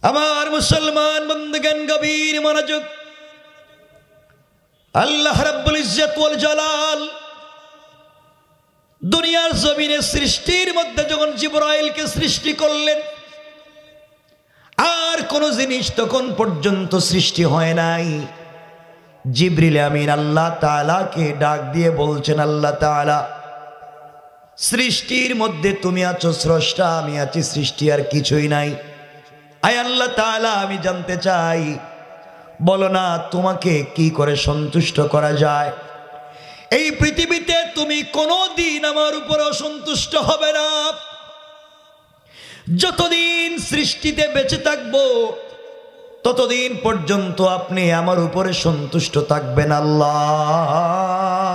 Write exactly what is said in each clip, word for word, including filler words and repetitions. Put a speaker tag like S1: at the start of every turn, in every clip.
S1: আমার মুসলমান বন্ধুগণ গভীর মনোযোগ। আল্লাহ রাব্বুল ইজ্জত ওয়াল জালাল দুনিয়ার জমিনে সৃষ্টির মধ্যে যখন জিবরাইলকে সৃষ্টি করলেন, আর কোন জিনিস তখন পর্যন্ত সৃষ্টি হয় নাই। জিবরিল আমিন আল্লাহ তাআলাকে ডাক দিয়ে বলছেন, আল্লাহ তাআলা সৃষ্টির মধ্যে তুমি আছো স্রষ্টা, আমি আছি সৃষ্টি, আর কিছুই নাই। আয় আল্লাহ তাআলা আমি জানতে চাই, বলো না তোমাকে কি করে সন্তুষ্ট করা যায়। এই পৃথিবীতে তুমি কোনোদিন আমার উপরে অসন্তুষ্ট হবে না। যতদিন সৃষ্টিতে বেঁচে থাকবো ততদিন পর্যন্ত আপনি আমার উপরে সন্তুষ্ট থাকবেন। আল্লাহ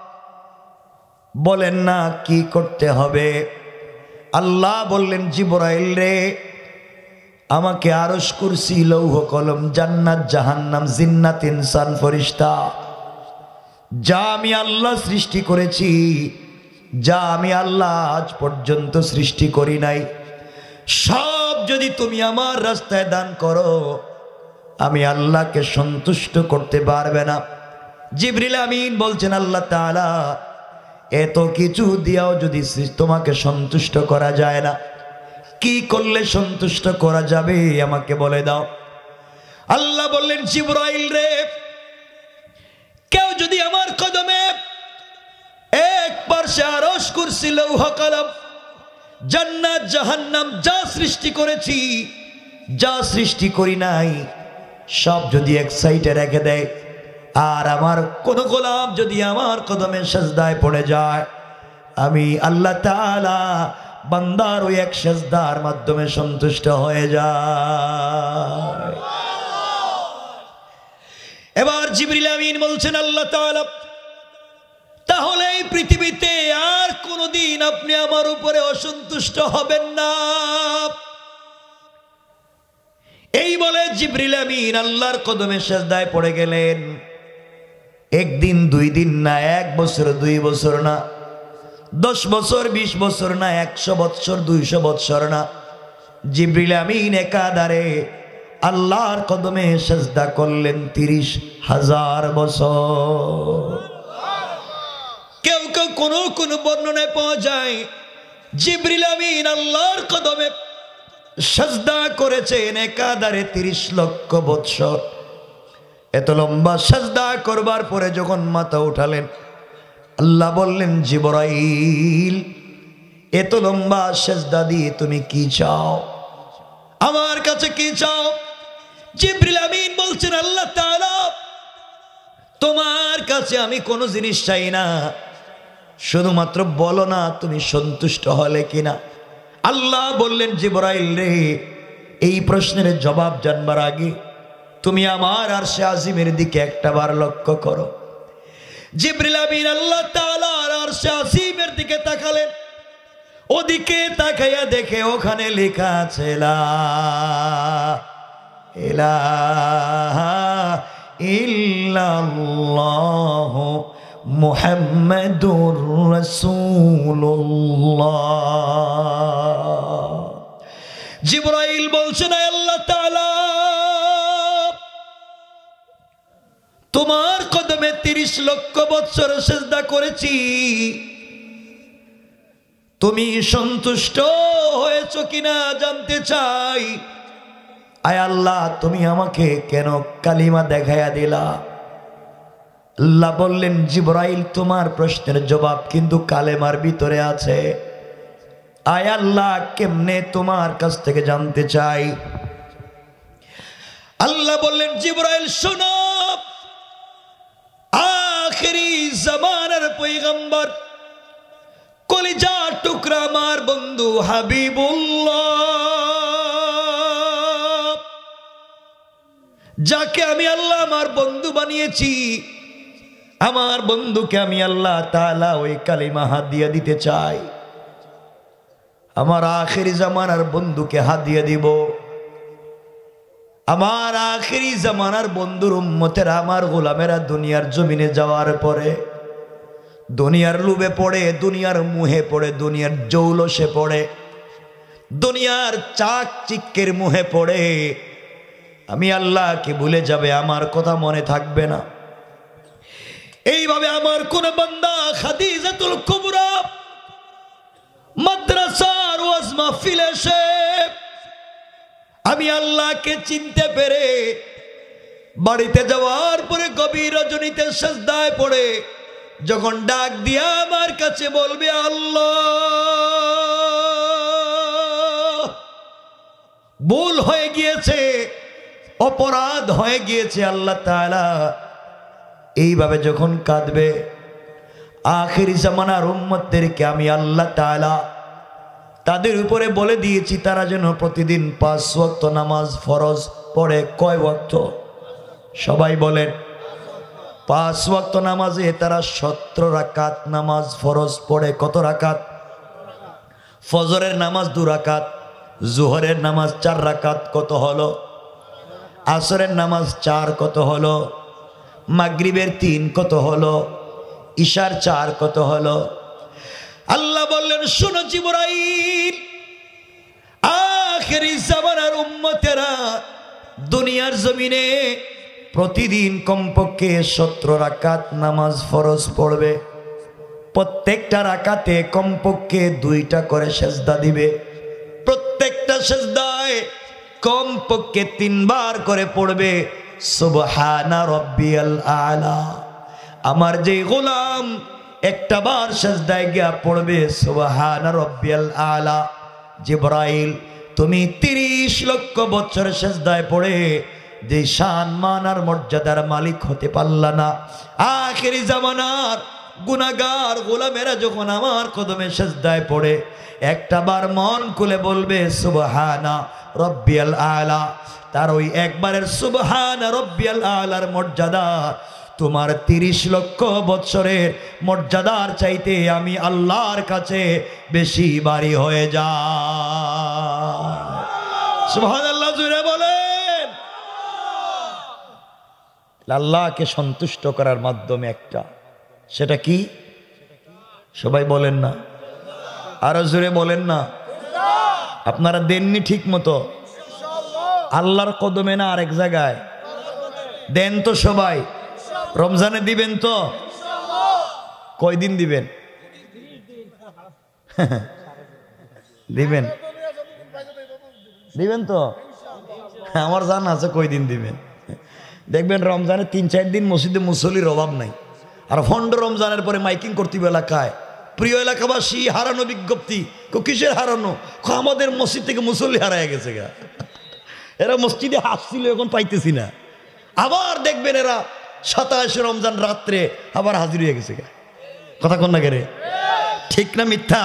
S1: বলেন না কি করতে হবে। আল্লাহ বললেন, জিবরাইল রে, আমাকে আরশ কুরসি লৌহ কলম জান্নাত জাহান্নাম জিন্নাত ইনসান ফেরেশতা যা আমি আল্লাহ সৃষ্টি করেছি, যা আমি আল্লাহ আজ পর্যন্ত সৃষ্টি করি নাই, সব যদি তুমি আমার রাস্তায় দান করো, আমি আল্লাহকে সন্তুষ্ট করতে পারবে না। জিবরিল আমিন বলছেন, আল্লাহ তাআলা এত কিছু দিয়াও যদি তোমাকে সন্তুষ্ট করা যায় না, কি করলে সন্তুষ্ট করা যাবে আমাকে বলে দাও। আল্লাহ বললেন, জিবরাইল রে, কেউ যদি আমার কদমে এক পার্শ্বে আরশ কুরসি লৌহ কলম জান্নাত জাহান্নাম যা সৃষ্টি করেছি, যা সৃষ্টি করি নাই, সব যদি এক সাইডে রেখে দেয়, আর আমার কোন গোলাম যদি আমার কদমে সিজদায় পড়ে যায়, আমি আল্লাহ তাআলা বান্দার ওই এক সিজদার মাধ্যমে সন্তুষ্ট হয়ে যায়। এবার জিবরিল আমিন বলছেন, আল্লাহ তাআলা তাহলে এই পৃথিবীতে আর কোনদিন আপনি আমার উপরে অসন্তুষ্ট হবেন না। এই বলে জিবরিল আমিন আল্লাহর কদমে সিজদায় পড়ে গেলেন। একদিন দুই দিন না, এক বছর দুই বছর না, দশ বছর বিশ বছর না, একশো বৎসর দুইশো বৎসর না, জিবরিল আমিন একাধারে আল্লাহর কদমে সিজদা করলেন তিরিশ হাজার বছর। কেউ কেউ কোন কোন বর্ণনায় পাওয়া যায় জিবরিল আমিন আল্লাহর কদমে সিজদা করেছেন একাধারে তিরিশ লক্ষ বৎসর। এত লম্বা সিজদা করবার পরে যখন মাথা উঠালেন, আল্লাহ বললেন, জিবরাইল এত লম্বা সিজদা দিয়ে তুমি কি চাও, আমার কাছে কি চাও? জিবরিল আমিন বলছেন, আল্লাহ তাআলা তোমার কাছে আমি কোনো জিনিস চাই না, শুধুমাত্র বলো না তুমি সন্তুষ্ট হলে কিনা। আল্লাহ বললেন, জিবরাইল রে, এই প্রশ্নের জবাব জানবার আগে তুমি আমার আরশে আজিমের দিকে একটা বার লক্ষ্য করো। জিবরিল আমিন আল্লাহ তাআলার আরশে আজিমের দিকে তাকালেন। ওদিকে তাকাইয়া দেখে ওখানে লেখা আছে, লা ইলাহা ইল্লাল্লাহু মুহাম্মাদুর রাসূলুল্লাহ। জিবরাইল বলছেন, আল্লাহ তাআলা তোমার কদমে তিরিশ লক্ষ বৎসর সিজদা করেছি, তুমি সন্তুষ্ট হয়েছো কিনা জানতে চাই। আয় আল্লাহ তুমি আমাকে কেন কালিমা দেখাইয়া দিলা? আল্লাহ বললেন, জিবরাইল তোমার প্রশ্নের জবাব কিন্তু কালেমার ভিতরে আছে। আয় আল্লাহ কেমনে তোমার কাছ থেকে জানতে চাই। আল্লাহ বললেন, জিবরাইল শোনো, আখিরি জামানার পয়গম্বর কলিজার টুকরা আমার বন্ধু হাবিবুল্লাহ, যাকে আমি আল্লাহ আমার বন্ধু বানিয়েছি, আমার বন্ধুকে আমি আল্লাহ তাআলা ওই কালিমা হাদিয়া দিতে চাই। আমার আখিরি জামানার বন্ধুকে হাদিয়া দিব। আমার আখিরি জামানার বন্ধুর উম্মতেরা, আমার গোলামেরা দুনিয়ার জমিনে যাওয়ার পরে দুনিয়ার লোভে পড়ে, দুনিয়ার মুহে পড়ে, দুনিয়ার জৌলসে পড়ে, দুনিয়ার চাকচিক্যের মুহে পড়ে আমি আল্লাহকে ভুলে যাবে, আমার কথা মনে থাকবে না। এইভাবে আমার কোন বান্দা খাদিজাতুল কুবরা মাদ্রাসার ওয়াজ মাহফিলে এসে আমি আল্লাহকে চিনতে পেরে বাড়িতে যাওয়ার পরে গভীর রজনীতে সিজদায় পড়ে যখন ডাক দিয়া আমার কাছে বলবে, আল্লাহ ভুল হয়ে গিয়েছে, অপরাধ হয়ে গিয়েছে আল্লাহ তাআলা, এইভাবে যখন কাঁদবে, আখির জামানার উম্মতদেরকে আমি আল্লাহ তাআলা তাদের উপরে বলে দিয়েছি তারা যেন প্রতিদিন পাঁচ ওয়াক্ত নামাজ ফরজ পড়ে। কয় ওয়াক্ত? সবাই বলেন। পাঁচ ওয়াক্ত নামাজে তারা সতেরো রাকাত নামাজ ফরজ পড়ে। কত রাকাত? ফজরের নামাজ দু রাকাত, জোহরের নামাজ চার রাকাত, কত হলো? আসরের নামাজ চার, কত হলো? মাগরিবের তিন, কত হলো? ইশার চার, কত হলো? আল্লাহ বললেন, শোনো জিবরাইল, আখিরি জামানার উম্মতেরা দুনিয়ার জমিনে প্রতিদিন কমপক্ষে সতেরো রাকাত নামাজ ফরজ পড়বে। প্রত্যেকটা রাকাতে কমপক্ষে দুইটা করে সেজদা দিবে। প্রত্যেকটা সেজদায় কমপক্ষে তিনবার করে পড়বে সুবহানা রাব্বিয়াল আলা। আমার যে গোলাম একটা বার সেজদায় গিয়া পড়বে সুবহানা রাব্বিয়াল আলা, জিবরাইল তুমি তিরিশ লক্ষ বছর সেজদায় পড়ে যে শান মান আর মর্যাদার মালিক হতে পারলা না, আখিরি জামানার গুনাহগার গোলামেরা যখন আমার কদমে সেজদায় পড়ে একটা বার মন খুলে বলবে সুবহানা রাব্বিয়াল আলা, তার ওই একবারের সুবহানা রাব্বিয়াল আলার মর্যাদা তোমার তিরিশ লক্ষ বৎসরের মর্যাদার চাইতে আমি আল্লাহর কাছে বেশি বাড়ি হয়ে যায়। সুবহানাল্লাহ জুড়ে বলেন। আল্লাহকে সন্তুষ্ট করার মাধ্যমে একটা, সেটা কি? সবাই বলেন না, আরো জোরে বলেন না। আপনারা দেননি ঠিক মতো? আল্লাহর কদমে না আরেক জায়গায়? দেন তো সবাই? রমজানে দিবেন তো? কয়দিন দিবেন? দিবেন দিবেন তো? আমার জানা আছে কয়দিন দিবেন। দেখবেন রমজানে তিন চার দিন মসজিদে মুসল্লির অভাব নাই, আর ফন্ড রমজানের পরে মাইকিং করতে এলাকায়, প্রিয় এলাকাবাসী হারানো বিজ্ঞপ্তি। কিসের হারানো? আমাদের মসজিদ থেকে মুসল্লি হারায় গেছে গা। এরা মসজিদে হাসছিল, এখন পাইতেছি না। আবার দেখবেন এরা সাতাশে রমজান রাত্রে আবার হাজির হয়ে গেছে গা। কথা কন না কে রে? ঠিক না মিথ্যা?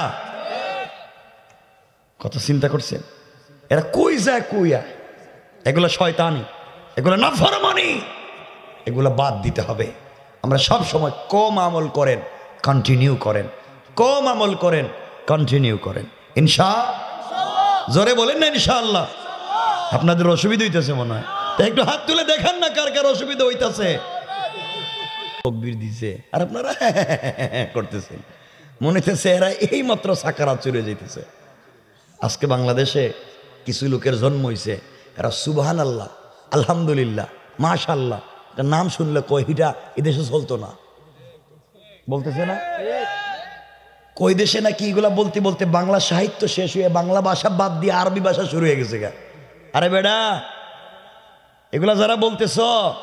S1: কত চিন্তা করছেন? এরা কই যায় কই আয়? এগুলো শয়তানি, এগুলো নাফরমানি, এগুলো বাদ দিতে হবে। আমরা সব সময় কম আমল করেন, কন্টিনিউ করেন, কম আমল করেন, কন্টিনিউ করেন। ইনশাআল্লাহ। জোরে বলেন না ইনশাআল্লাহ। আপনাদের অসুবিধা হইতেছে মনে হয়, তাই একটু হাত তুলে দেখান না কার কার অসুবিধা হইতেছে। তকবীর দিছে আর আপনারা করতেছেন, মনে হইতেছে এরা এই মাত্র সাকারাত চলে যাইতেছে। আজকে বাংলাদেশে কিছু লোকের জন্ম হইছে, এরা সুবহানাল্লাহ, আলহামদুলিল্লাহ, মাশাআল্লাহ এটা নাম শুনলে কই হিটা এদেশে চলতো না, বলতেছে না? কই দেশে নাকি এগুলা বলতে বলতে বাংলা সাহিত্য শেষ হয়ে বাংলা ভাষা বাদ দিয়ে আরবি ভাষা শুরু হয়ে গেছে গা। আরে বেডা, এগুলা যারা বলতেছ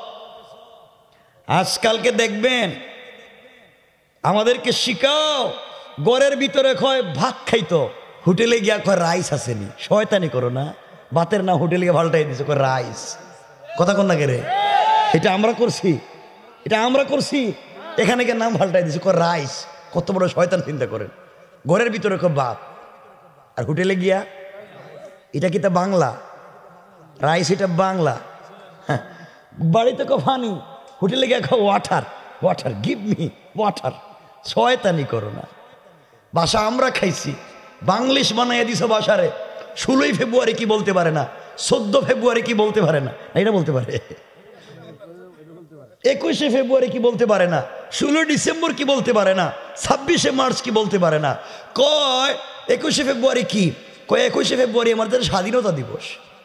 S1: আজকালকে দেখবেন আমাদেরকে শিখাও, ঘরের ভিতরে কয় ভাত খাইতো, হোটেলে গিয়া কয় রাইস আসেনি। শয়তানি করো না, ভাতের না হোটেলে গিয়ে পাল্টাই দিছে কয় রাইস। কথা কন না কে রে? এটা আমরা করছি, এটা আমরা করছি। এখানে গিয়ে নাম পাল্টাই দিছে কয় রাইস। কত বড় শয়তান চিন্তা করেন। ঘরের ভিতরে কয় ভাত, আর হোটেলে গিয়া এটা কি তা বাংলা? রাইস এটা বাংলা। হ্যাঁ, বাড়িতে কো পানি, হোটেলে গিয়ে কো water, water give me water. শয়তানি করো না। ভাষা আমরা খাইছি, বাংলিশ বানাইয়া দিছ ভাষারে। ষোলোই ফেব্রুয়ারি কি বলতে পারে না, চোদ্দ ফেব্রুয়ারি কি বলতে পারে না, এটা বলতে পারে। একুশে ফেব্রুয়ারি কি বলতে পারে না, ষোলোই ডিসেম্বর কি বলতে পারে না, ছাব্বিশে মার্চ কি বলতে পারে না। কয় একুশে ফেব্রুয়ারি কি, কয় একুশে ফেব্রুয়ারি আমাদের স্বাধীনতা দিবস।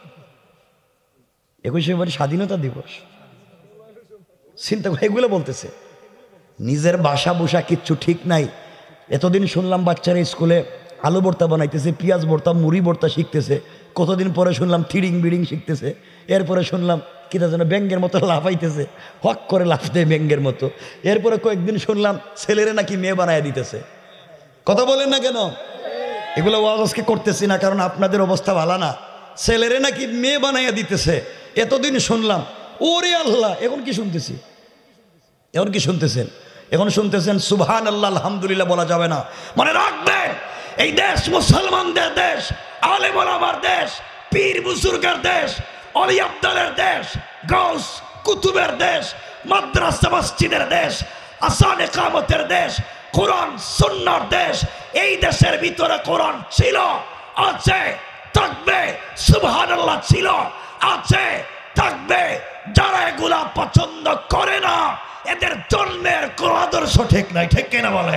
S1: একুশে ফেব্রুয়ারি স্বাধীনতা দিবস, চিন্তা করে এগুলো বলতেছে। নিজের বাসা বুসা কিচ্ছু ঠিক নাই। এতদিন শুনলাম বাচ্চারা স্কুলে আলু ভর্তা বানাইতেছে, পেঁয়াজ ভর্তা, মুড়ি ভর্তা শিখতেছে। কতদিন পরে শুনলাম থিডিং বিডিং শিখতেছে। এরপরে শুনলাম কিটা যেন ব্যাঙ্গের মতো লাফাইতেছে, হক করে লাফ দেয় ব্যাঙ্গের মতো। এরপরে কয়েকদিন শুনলাম ছেলেরা নাকি মেয়ে বানায় দিতেছে। কথা বলেন না কেন? এগুলো ওয়াজ আজকে করতেছি না কারণ আপনাদের অবস্থা ভালো না। ছেলেরে নাকি মেয়ে বানাইয়া দিতেছে এতদিন শুনলাম। ওরে আল্লাহ, এখন কি শুনতেছি? এখন কি শুনতেছেন? এখন শুনতেছেন সুবহান আল্লাহ, আলহামদুলিল্লাহ বলা যাবে না। মনে রাখবেন, এই দেশ মুসলমানদের দেশ, আলেম ওলামার দেশ, পীর বুজুর্গের দেশ, অলি আব্দালের দেশ, গাউস কুতুবের দেশ, মাদ্রাসা মসজিদের দেশ, আসান ইকামতের দেশ, কোরআন সুন্নাহর দেশ। এই দেশের ভিতরে কোরআন ছিল, আছে, থাকবে। সুবহানাল্লাহ ছিল, আছে, থাকবে। যারা এগুলা পছন্দ করে না এদের জন্মের কোন আদর্শ ঠিক নাই। ঠিক কিনা বলে?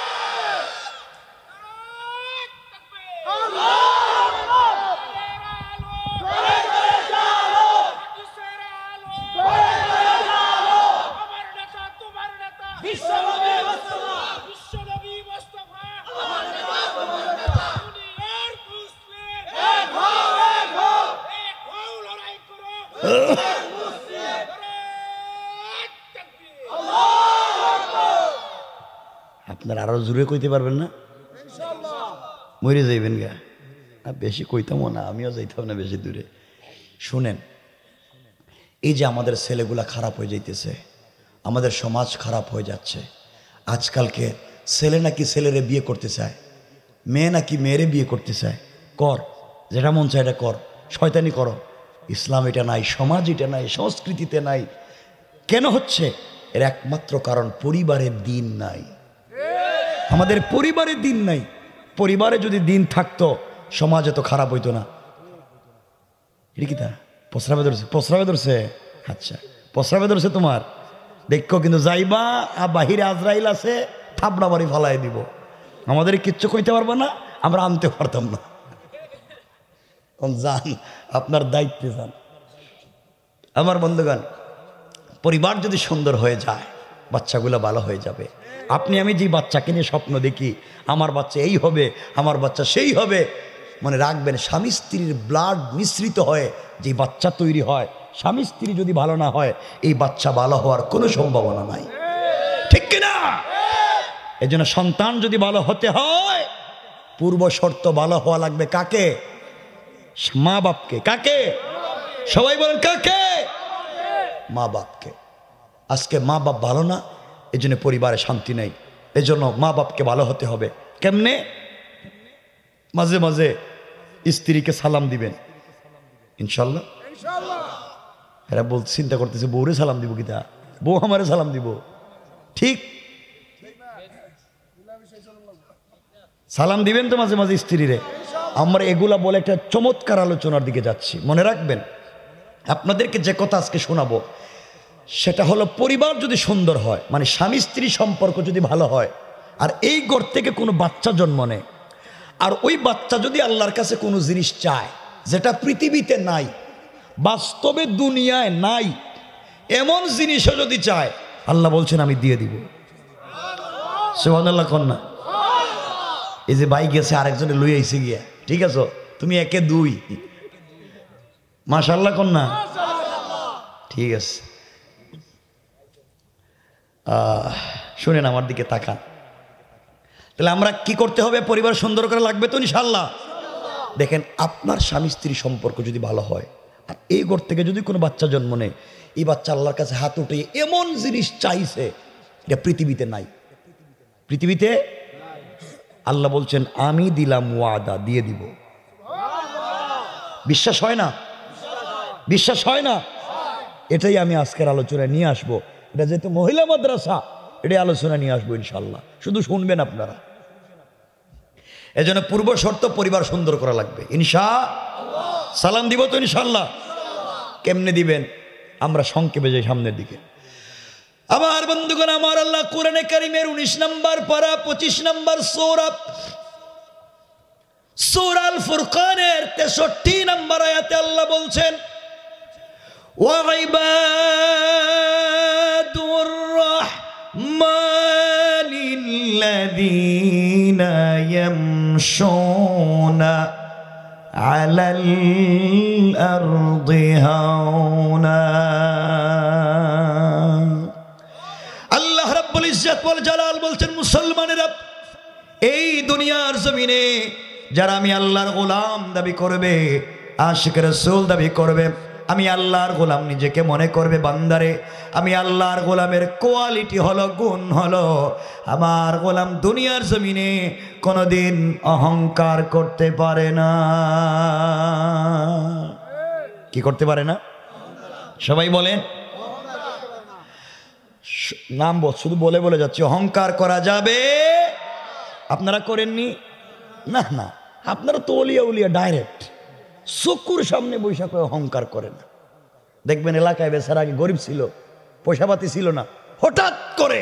S1: আপনার আরো জোরে কইতে পারবেন না? মরে যাইবেন গা। বেশি কইতামও না, আমিও যাইতাম না বেশি দূরে। শুনেন, এই যে আমাদের ছেলেগুলা খারাপ হয়ে যাইতেছে, আমাদের সমাজ খারাপ হয়ে যাচ্ছে। আজকালকে ছেলে নাকি ছেলেরে বিয়ে করতে চায়, মেয়ে নাকি মেয়েরে বিয়ে করতে চায়। কর, যেটা মন চায় এটা কর, শয়তানি করো। ইসলাম এটা নাই, সমাজ এটা নাই, সংস্কৃতিতে নাই। কেন হচ্ছে? এর একমাত্র কারণ পরিবারের দিন নাই। আমাদের পরিবারের দিন নাই। পরিবারে যদি দিন থাকতো সমাজ এত খারাপ হইতো না। এটা কি তা প্রস্রাবে ধরছে? প্রস্রাবে ধরছে? আচ্ছা, প্রস্রাবে ধরছে তোমার, দেখো কিন্তু যাইবা বাহিরে আজরাইল আছে, থাবড়া বাড়ি ফালাই দিব। আমাদের কিচ্ছু কইতে পারবো না, আমরা আনতে পারতাম না। যান, আপনার দায়িত্বে যান। আমার বন্ধুগণ, পরিবার যদি সুন্দর হয়ে যায় বাচ্চাগুলো ভালো হয়ে যাবে। আপনি আমি যে বাচ্চাকে নিয়ে স্বপ্ন দেখি, আমার বাচ্চা এই হবে, আমার বাচ্চা সেই হবে, মনে রাখবেন স্বামী স্ত্রীর ব্লাড মিশ্রিত হয়ে যে বাচ্চা তৈরি হয়, স্বামী স্ত্রী যদি ভালো না হয় এই বাচ্চা ভালো হওয়ার কোনো সম্ভাবনা নাই। ঠিক কিনা? এই জন্য সন্তান যদি ভালো হতে হয় পূর্ব শর্ত ভালো হওয়া লাগবে। কাকে? মা বাপকে। কাকে? সবাই বলেন কাকে? মা বাপকে। আজকে মা বাপ ভালো না, এই জন্য পরিবারে শান্তি নেই। এই জন্য মা বাপকে ভালো হতে হবে। কেমনে? মাঝে মাঝে স্ত্রীকে সালাম দিবেন ইনশাল্লাহ। এরা বল চিন্তা করতেছে বউরে সালাম দিব কিতা, বউ আমারে সালাম দিব। ঠিক সালাম দিবেন তো মাঝে মাঝে স্ত্রীরে। আমরা এগুলা বলে একটা চমৎকার আলোচনার দিকে যাচ্ছি। মনে রাখবেন, আপনাদেরকে যে কথা আজকে শোনাবো সেটা হলো পরিবার যদি সুন্দর হয়, মানে স্বামী স্ত্রী সম্পর্ক যদি ভালো হয়, আর এই ঘর থেকে কোনো বাচ্চা জন্ম নেয়, আর ওই বাচ্চা যদি আল্লাহর কাছে কোনো জিনিস চায় যেটা পৃথিবীতে নাই, বাস্তবে দুনিয়ায় নাই, এমন জিনিসও যদি চায় আল্লাহ বলছেন আমি দিয়ে দিব। সুবহানাল্লাহ কন্যা। এই যে ভাই গেছে আরেকজনে লই আইছে গিয়া, ঠিক আছে তুমি একে দুই, মাশাআল্লাহ কন্যা, ঠিক আছে। শুনেন আমার দিকে তাকান। তাহলে আমরা কি করতে হবে? পরিবার সুন্দর করে লাগবে তো ইনশাআল্লাহ। দেখেন, আপনার স্বামী স্ত্রী সম্পর্ক যদি ভালো হয়, আর এই ঘর থেকে যদি কোনো বাচ্চা জন্ম নেয়, এই বাচ্চা আল্লাহর কাছে হাত উঠে এমন জিনিস চাইছে এটা পৃথিবীতে নাই। পৃথিবীতে আল্লাহ বলছেন আমি দিলাম ওয়াদা, দিয়ে দিব। বিশ্বাস হয় না? বিশ্বাস হয় না? এটাই আমি আজকের আলোচনায় নিয়ে আসবো। এটা যেহেতু মহিলা মাদ্রাসা, এটাই আলোচনা নিয়ে আসবো ইনশাল্লাহ। শুধু শুনবেন আপনারা। এজন্য পূর্ব শর্ত পরিবার সুন্দর করা লাগবে ইনশাআল্লাহ। সালাম দিব তো ইনশাল্লাহ? কেমনে দিবেন? আমরা সংক্ষেপে যাই সামনের দিকে। আমার বন্ধুগণ, আমার আল্লাহ কোরআনে কারীমের উনিশ নম্বর পারা পঁচিশ নম্বর সূরা সূরা আল ফুরকানের তেষট্টি নম্বর আয়াতে আল্লাহ বলছেন ওয়া ইবাদুর রাহমানিল্লাযীনা ইয়ামশুনা আলাল আরদি হাওনা। আল্লাহ রাব্বুল ইজ্জত ওয়াল জালাল বলছেন মুসলমানেরা এই দুনিয়ার জমিনে যারা আমি আল্লাহর গোলাম দাবি করবে, আশিক রাসূল দাবি করবে, আমি আল্লাহর গোলাম নিজেকে মনে করবে, বান্দারে আমি আল্লাহর গোলামের কোয়ালিটি হলো, গুণ হলো, আমার গোলাম দুনিয়ার জমিনে কোনোদিন অহংকার করতে পারে না। কি করতে পারে না? সবাই বলেন নাম বল, শুধু বলে বলে যাচ্ছে অহংকার করা যাবে। আপনারা করেননি না? না, আপনারা তো ওলিয়া উলিয়া ডাইরেক্ট চকুর সামনে বৈশাখ অহংকার করে না। দেখবেন এলাকায় বেচারা আগে গরিব ছিল, পয়সাপাতি ছিল না, হঠাৎ করে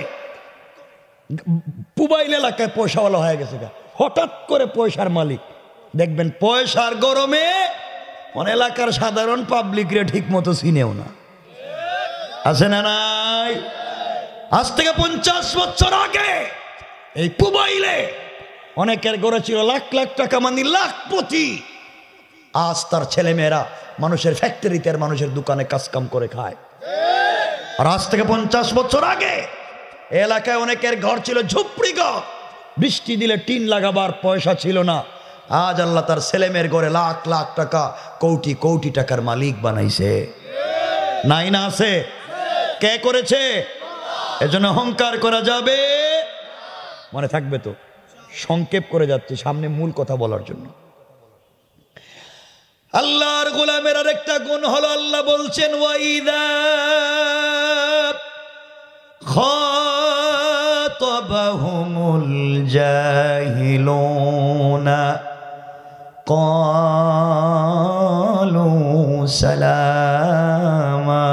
S1: পুবাইল এলাকায় পয়সাওয়ালা হয়ে গেছে, হঠাৎ করে পয়সার মালিক। দেখবেন পয়সার গরমে কোন এলাকার সাধারণ পাবলিক রে ঠিক মতো চিনেও না। আছে না নাই? আজ থেকে পঞ্চাশ বছর আগে এই পুবাইলে অনেকের গড়ে ছিল লাখ লাখ টাকা, মানে লাখপতি। আজ তার ছেলেমেয়েরা মানুষের ফ্যাক্টরিতে আর মানুষের দোকানে কাজকাম করে খায়। আর আজ থেকে পঞ্চাশ বছর আগে এলাকায় অনেকের ঘর ছিল ঝুপড়ি ঘর, বৃষ্টি দিলে টিন লাগাবার পয়সা ছিল না। আজ আল্লাহ তার ছেলেমেয়ের ঘরে লাখ লাখ টাকা, কোটি কোটি টাকার মালিক বানাইছে। নাই না? আছে। কে করেছে? এজন্য অহংকার করা যাবে, মনে থাকবে তো। সংক্ষেপ করে যাচ্ছে সামনে মূল কথা বলার জন্য। আল্লাহর গোলামের আরেকটা গুণ হলো, আল্লাহ বলছেন ওয়াইদা খাতাবাহুমুল জাহিলুনা ক্বালু সালামা।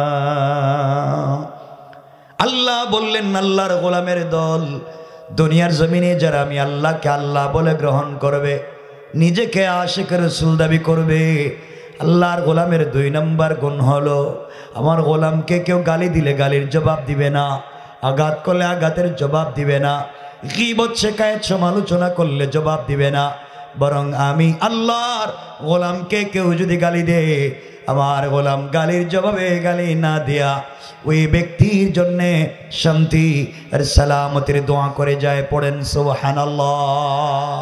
S1: আল্লাহ বললেন আল্লাহর গোলামের দল দুনিয়ার জমিনে যারা আমি আল্লাহকে আল্লাহ বলে গ্রহণ করবে, নিজেকে আশিক রাসূল দাবি করবে, আল্লাহর গোলামের দুই নম্বর গুণ হলো আমার গোলামকে কেউ গালি দিলে গালির জবাব দিবে না, আঘাত করলে আঘাতের জবাব দিবে না, গীবত শিকায়েত সমালোচনা করলে জবাব দিবে না, বরং আমি আল্লাহর গোলামকে কেউ যদি গালি দেয়, আমার গোলাম গালির জবাবে গালি না দেয়া ওই ব্যক্তির জন্য শান্তি আর সালামতের দোয়া করে যায়। পড়েন সুবহানাল্লাহ।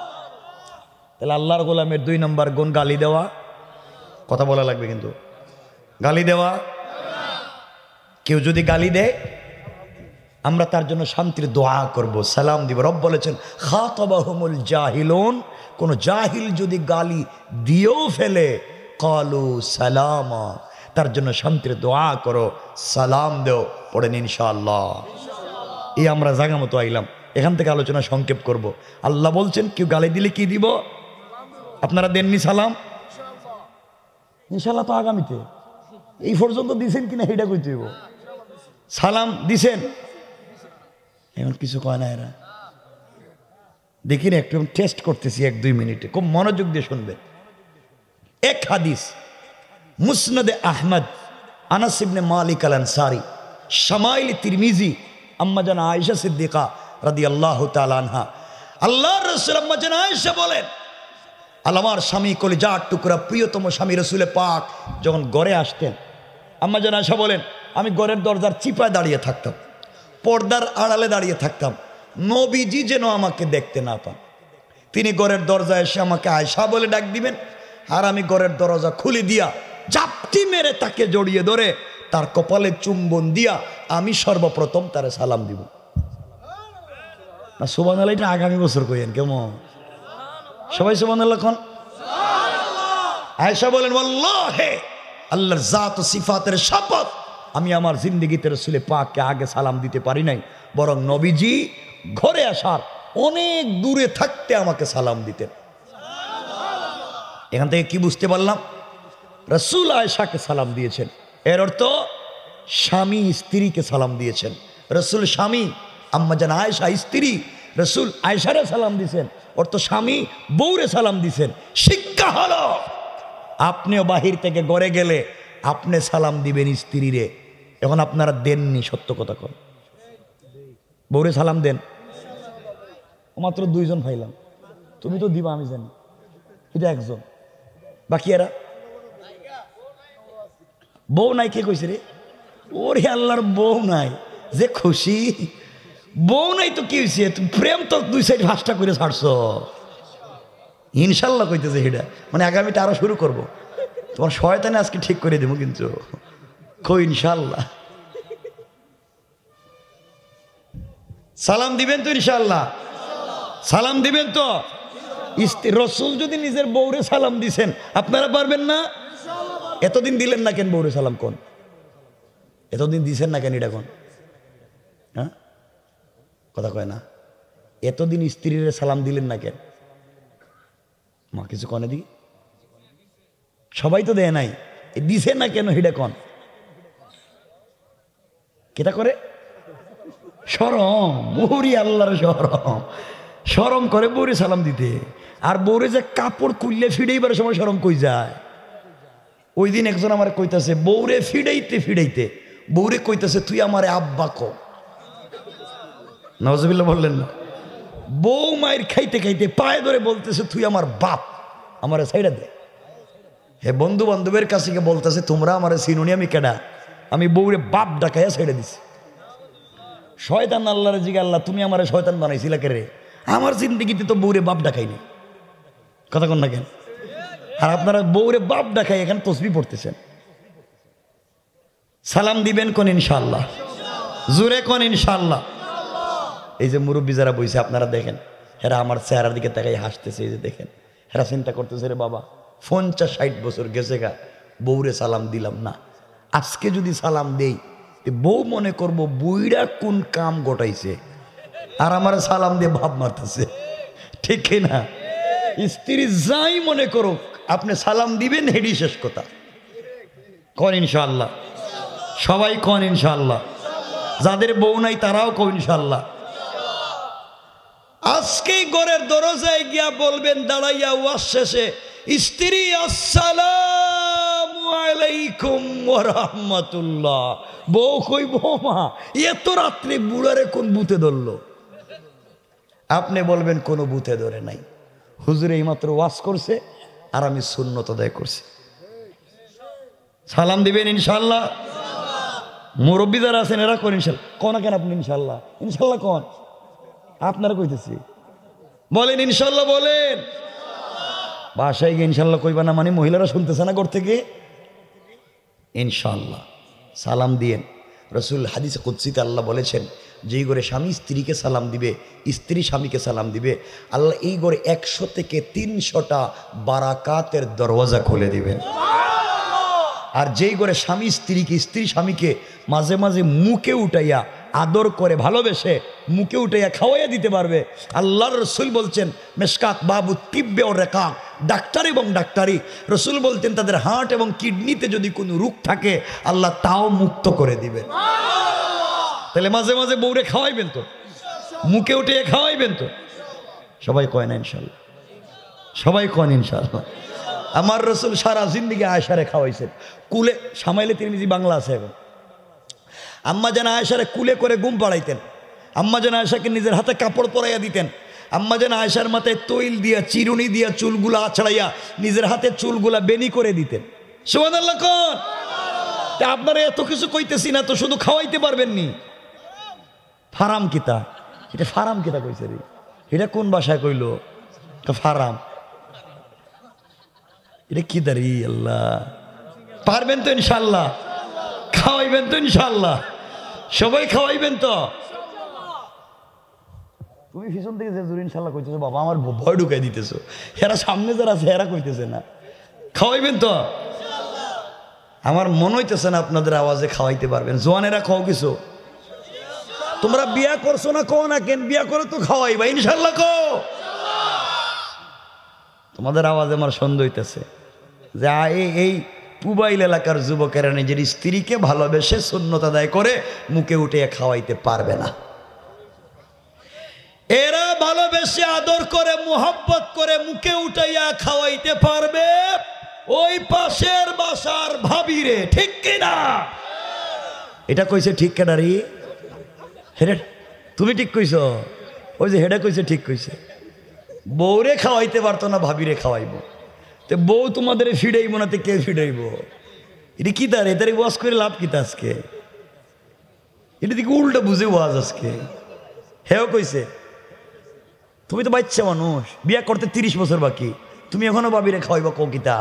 S1: তাহলে আল্লাহর গোলামের দুই নম্বর গুণ গালি দেওয়া। কথা বলা লাগবে কিন্তু, গালি দেওয়া। কেউ যদি গালি দেয় আমরা তার জন্য শান্তির দোয়া করব, সালাম দিব। রব বলেছেন খাতাবাহুমুল জাহিলুন, কোন জাহিল যদি গালি দিয়েও ফেলে ক্বালু সালামা, তার জন্য শান্তির দোয়া করো, সালাম দেও। পড়েন ইনশাআল্লাহ। এই আমরা জায়গা মতো আইলাম, এখান থেকে আলোচনা সংক্ষেপ করব। আল্লাহ বলছেন কেউ গালি দিলে কি দিব? আপনারা দেননি সালাম? ইনশাআল্লাহ তো আগামীতে। এই পর্যন্ত দিছেন কিনা এটা কইতে হইব। সালাম দিছেন? এখন কিছু কয় না এরা। দেখি না, একটু টেস্ট করতেছি এক দুই মিনিটে, খুব মনোযোগ দিয়ে শুনবেন। এক হাদিস মুসনাদে আহমদ, আনাস ইবনে মালিক আল আনসারী, শামাইল তিরমিজি, আম্মা জান আয়েশা সিদ্দিকা রাদিয়াল্লাহু তাআলা আনহা। আল্লাহর রাসূল আম্মা জান আয়েশা বলেন, আমার স্বামী কলিজার টুকরা প্রিয়তম স্বামী রসুলে পাক যখন ঘরে আসতেন, আম্মা জান আয়েশা বলেন আমি ঘরের দরজার চিপায় দাঁড়িয়ে থাকতাম, পর্দার আড়ালে দাঁড়িয়ে থাকতাম, নবীজি যেন আমাকে দেখতে না পান। তিনি ঘরের দরজায় এসে আমাকে আয়েশা বলে ডাক দিবেন, আর আমি ঘরের দরজা খুলে দিয়া চাপটি মেরে তাকে জড়িয়ে ধরে তার কপালে চুম্বন দিয়া আমি সর্বপ্রথম তারে সালাম দিব। না সুবহানাল্লাহ, এটা আগামী বছর কইেন কেমন? সবাই সুবহানাল্লাহ কোন? আয়েশা বলেন ওয়াল্লাহি, আল্লাহর জাত ও সিফাতের শপথ, আমি আমার জিন্দেগিতে রাসূলে পাককে আগে সালাম দিতে পারি নাই, বরং নবীজি ঘরে আসার অনেক দূরে থাকতে আমাকে সালাম দিতেন। এখান থেকে কি বুঝতে পারলাম? রাসূল আয়েশাকে সালাম দিয়েছেন, এর অর্থ স্বামী স্ত্রীকে সালাম দিয়েছেন। রাসূল স্বামী, আম্মা জান আয়েশা স্ত্রী, রসুল আয়েশারে সালাম দিছেন, ওর তো স্বামী বউরে সালাম দিছেন। শিক্ষা হলো আপনিও বাহির থেকে ঘরে গেলে আপনি সালাম দিবেন স্ত্রীরে। এখন আপনারা দেননি, সত্য কথা কন, বউরে সালাম দেন। মাত্র দুইজন পাইলাম, তুমি তো দিবা আমি জানি, এটা একজন, বাকি এরা বউ নাই। কে কইছে রে? ওরে আল্লাহর বউ নাই, যে খুশি। বউ নাই তো কি হয়েছে, প্রেম তো দুই সাইড ভাষটা করে ছাড়ছ। ইনশাল্লাহ কইতেছে এটা, মানে আগামীটা আরো শুরু করব। তোমার শয়তানে আজকে ঠিক করে দেবো কিন্তু, কই ইনশাল্লাহ। সালাম দিবেন তো ইনশাল্লাহ? সালাম দিবেন তো? রসুল যদি নিজের বউরে সালাম দিছেন, আপনারা পারবেন না? এতদিন দিলেন না কেন বউরে সালাম? কোন এতদিন দিছেন না কেন? এটা কোন? হ্যাঁ, কথা কয় না। এতদিন স্ত্রীর সালাম দিলেন না কেন? মা কিছু কনে দি, সবাই তো দেয় নাই, দিছেন না কেন? হিডা কন, কেটা করে শরম, বৌরি আল্লাহর শরম, শরম করে বউরে সালাম দিতে। আর বউরে যে কাপড় খুললে ফিডাইবার সময় শরম কই যায়। ওই দিন একজন আমার কইতাছে, বউরে ফিডাইতে ফিডাইতে বউরে কইতাছে, তুই আমারে আব্বা কো। নওয়াজুবিল্লাহ বললেন না? বউ মায়ের খাইতে খাইতে পায়ে ধরে বলতেছে, তুই আমার বাপ, আমারে সাইডা দে। হে বন্ধু বান্ধবের কাছে গিয়ে বলতেছে, তোমরা আমারে চিনুনি, আমি কেডা? আমি বউরে বাপ ডাকাইয়া সাইডা দিছি। শয়তান আল্লাহরে জিগা, আল্লাহ তুমি আমারে শয়তান বানাইছিলা কে রে? আমার জিন্দেগিতে তো বউরে বাপ ডাকাইনি, কথা কন না কেন? আর আপনারা বউরে বাপ ডাকাই এখানে তসবিহ পড়তেছেন। সালাম দিবেন কোন ইনশাআল্লাহ? জোরে কোন ইনশাআল্লাহ? এই যে মুরব্বী যারা বইছে আপনারা দেখেন, এরা আমার চেহারার দিকে তাকাই হাসতেছে। এই যে দেখেন, এরা চিন্তা করতেছে, রে বাবা পঞ্চাশ ষাট বছর গেছে গা, বউরে সালাম দিলাম না। আজকে যদি সালাম দেই, বউ মনে করবো বুইড়া কোন কাম ঘটাইছে, আর আমার সালাম দিয়ে ভাব মারতেছে, ঠিক না? স্ত্রী যাই মনে করো, আপনি সালাম দিবেন, হেডি শেষ কথা। কন ইনশাআল্লাহ? সবাই কন ইনশাআল্লাহ? যাদের বউ নাই তারাও কন ইনশাআল্লাহ। আজকেই ঘরের দরজায় গিয়া বলবেন দাঁড়াইয়া ওয়াজ শেষে, স্ত্রী আসসালামু আলাইকুম ওয়া রাহমাতুল্লাহ। বউ কই, বৌমা এত রাত্রে বুড়ারে কোন বুতে ধরলো? আপনি বলবেন কোনো বুতে ধরে নাই, হুজুর এইমাত্র ওয়াজ করছে আর আমি সুন্নত আদায় করছি। সালাম দিবেন ইনশাআল্লাহ? মুরব্বী যারা আছেন এরা কোন ইনশাআল্লাহ? কোন কেন আপনি ইনশাআল্লাহ? ইনশাআল্লাহ কোন? আপনারা কইতেছি, বলেন ইনশাআল্লাহ, বলেন। বাসায় গিয়ে ইনশাআল্লাহ কইবা না মানে মহিলারা শুনতেছে না ঘর থেকে? ইনশাআল্লাহ সালাম দিয়েন। রসুল হাদিসে কুদসিতে আল্লাহ বলেছেন, যেই ঘরে স্বামী স্ত্রীকে সালাম দিবে, স্ত্রী স্বামীকে সালাম দিবে, আল্লাহ এই ঘরে একশো থেকে তিনশোটা বারাকাতের দরওয়াজা খুলে দিবেন। আর যেই ঘরে স্বামী স্ত্রীকে, স্ত্রী স্বামীকে মাঝে মাঝে মুখে উঠাইয়া আদর করে ভালোবেসে মুখে উঠাইয়া খাওয়াইয়া দিতে পারবে, আল্লাহর রসুল বলছেন মেশকাত বাবু তিব্বে ও রেখা, ডাক্তার এবং ডাক্তারি, রসুল বলতেন তাদের হার্ট এবং কিডনিতে যদি কোনো রোগ থাকে আল্লাহ তাও মুক্ত করে দিবেন। তাহলে মাঝে মাঝে বউরে খাওয়াইবেন তো, মুখে উঠিয়ে খাওয়াইবেন তো। সবাই কয় না ইনশাল্লাহ? সবাই কন ইনশাল্লাহ? আমার রসুল সারা জিন্দিগি আয়েশারে খাওয়াইছেন, কুলে সামাইলে তিরমিজি বাংলা আছে এখন। আম্মা যেন আয়েশারে কুলে করে ঘুম পাড়াইতেন, আম্মা যেন আয়েশাকে নিজের হাতে কাপড় পরাইয়া দিতেন, আম্মা যেন আয়েশার মাথায় তৈল দিয়া চিরুনি দিয়া চুলগুলা আছড়াইয়া নিজের হাতে চুলগুলা বেনি করে দিতেন। সুবহানাল্লাহ কোন? তা আপনারা এত কিছু কইতেছি না তো, শুধু খাওয়াইতে পারবেন নি? ফারাম কিতা, এটা ফারাম কিতা কইছে রে? এটা কোন ভাষায় কইল ফারাম? এটা কি দাঁড়ি? আল্লাহ পারবেন তো ইনশাল্লাহ? খাওয়াইবেন তো ইনশাল্লাহ? সবাই খাওয়াইবেন তো? তুমি পিছন থেকে যে জোর ইনশাল্লাহ কইতেছো, বাবা আমার ভয় ঢুকাই দিতেছো। এরা সামনে যারা আছে এরা কইতেছে না, খাওয়াইবেন তো? আমার মনে হইতেছে না আপনাদের আওয়াজে খাওয়াইতে পারবেন। জোয়ানেরা খাও কিছু, তোমরা বিয়া করছো না কো না কেন? বিয়া করে তো খাওয়াইবা ইনশাল্লাহ কো। তোমাদের আওয়াজে আমার সন্দেহ হইতেছে যে এই পুবাইল এলাকার যুবকেরা নিজের স্ত্রীকে ভালোবেসে সুন্নত আদায় করে মুখে উঠে খাওয়াইতে পারবে না। এরা ভালোবেসে আদর করে মোহাব্বত করে মুখে উঠাইয়া খাওয়াইতে পারবে ওই পাশের বাসার ভাবিরে, ঠিক কিনা? এটা কইছে ঠিক কেনারি, হেরে তুমি ঠিক কইছ, ওই যে হেডা কইছে ঠিক কইছে। বউরে খাওয়াইতে পারতো না, ভাবিরে খাওয়াইব, তো বউ তোমাদের ফিডাইব না, তো কে ফিডাইব? এটা কি তার এটারে ওয়াজ করে লাভ কি আজকে? এটা দিকে উল্টা বুঝে ওয়াজ আজকে। হেও কইছে তুমি তো বাচ্চা মানুষ, বিয়া করতে তিরিশ বছর বাকি, তুমি এখনো ভাবিরে খাওয়াইবা ককিতা?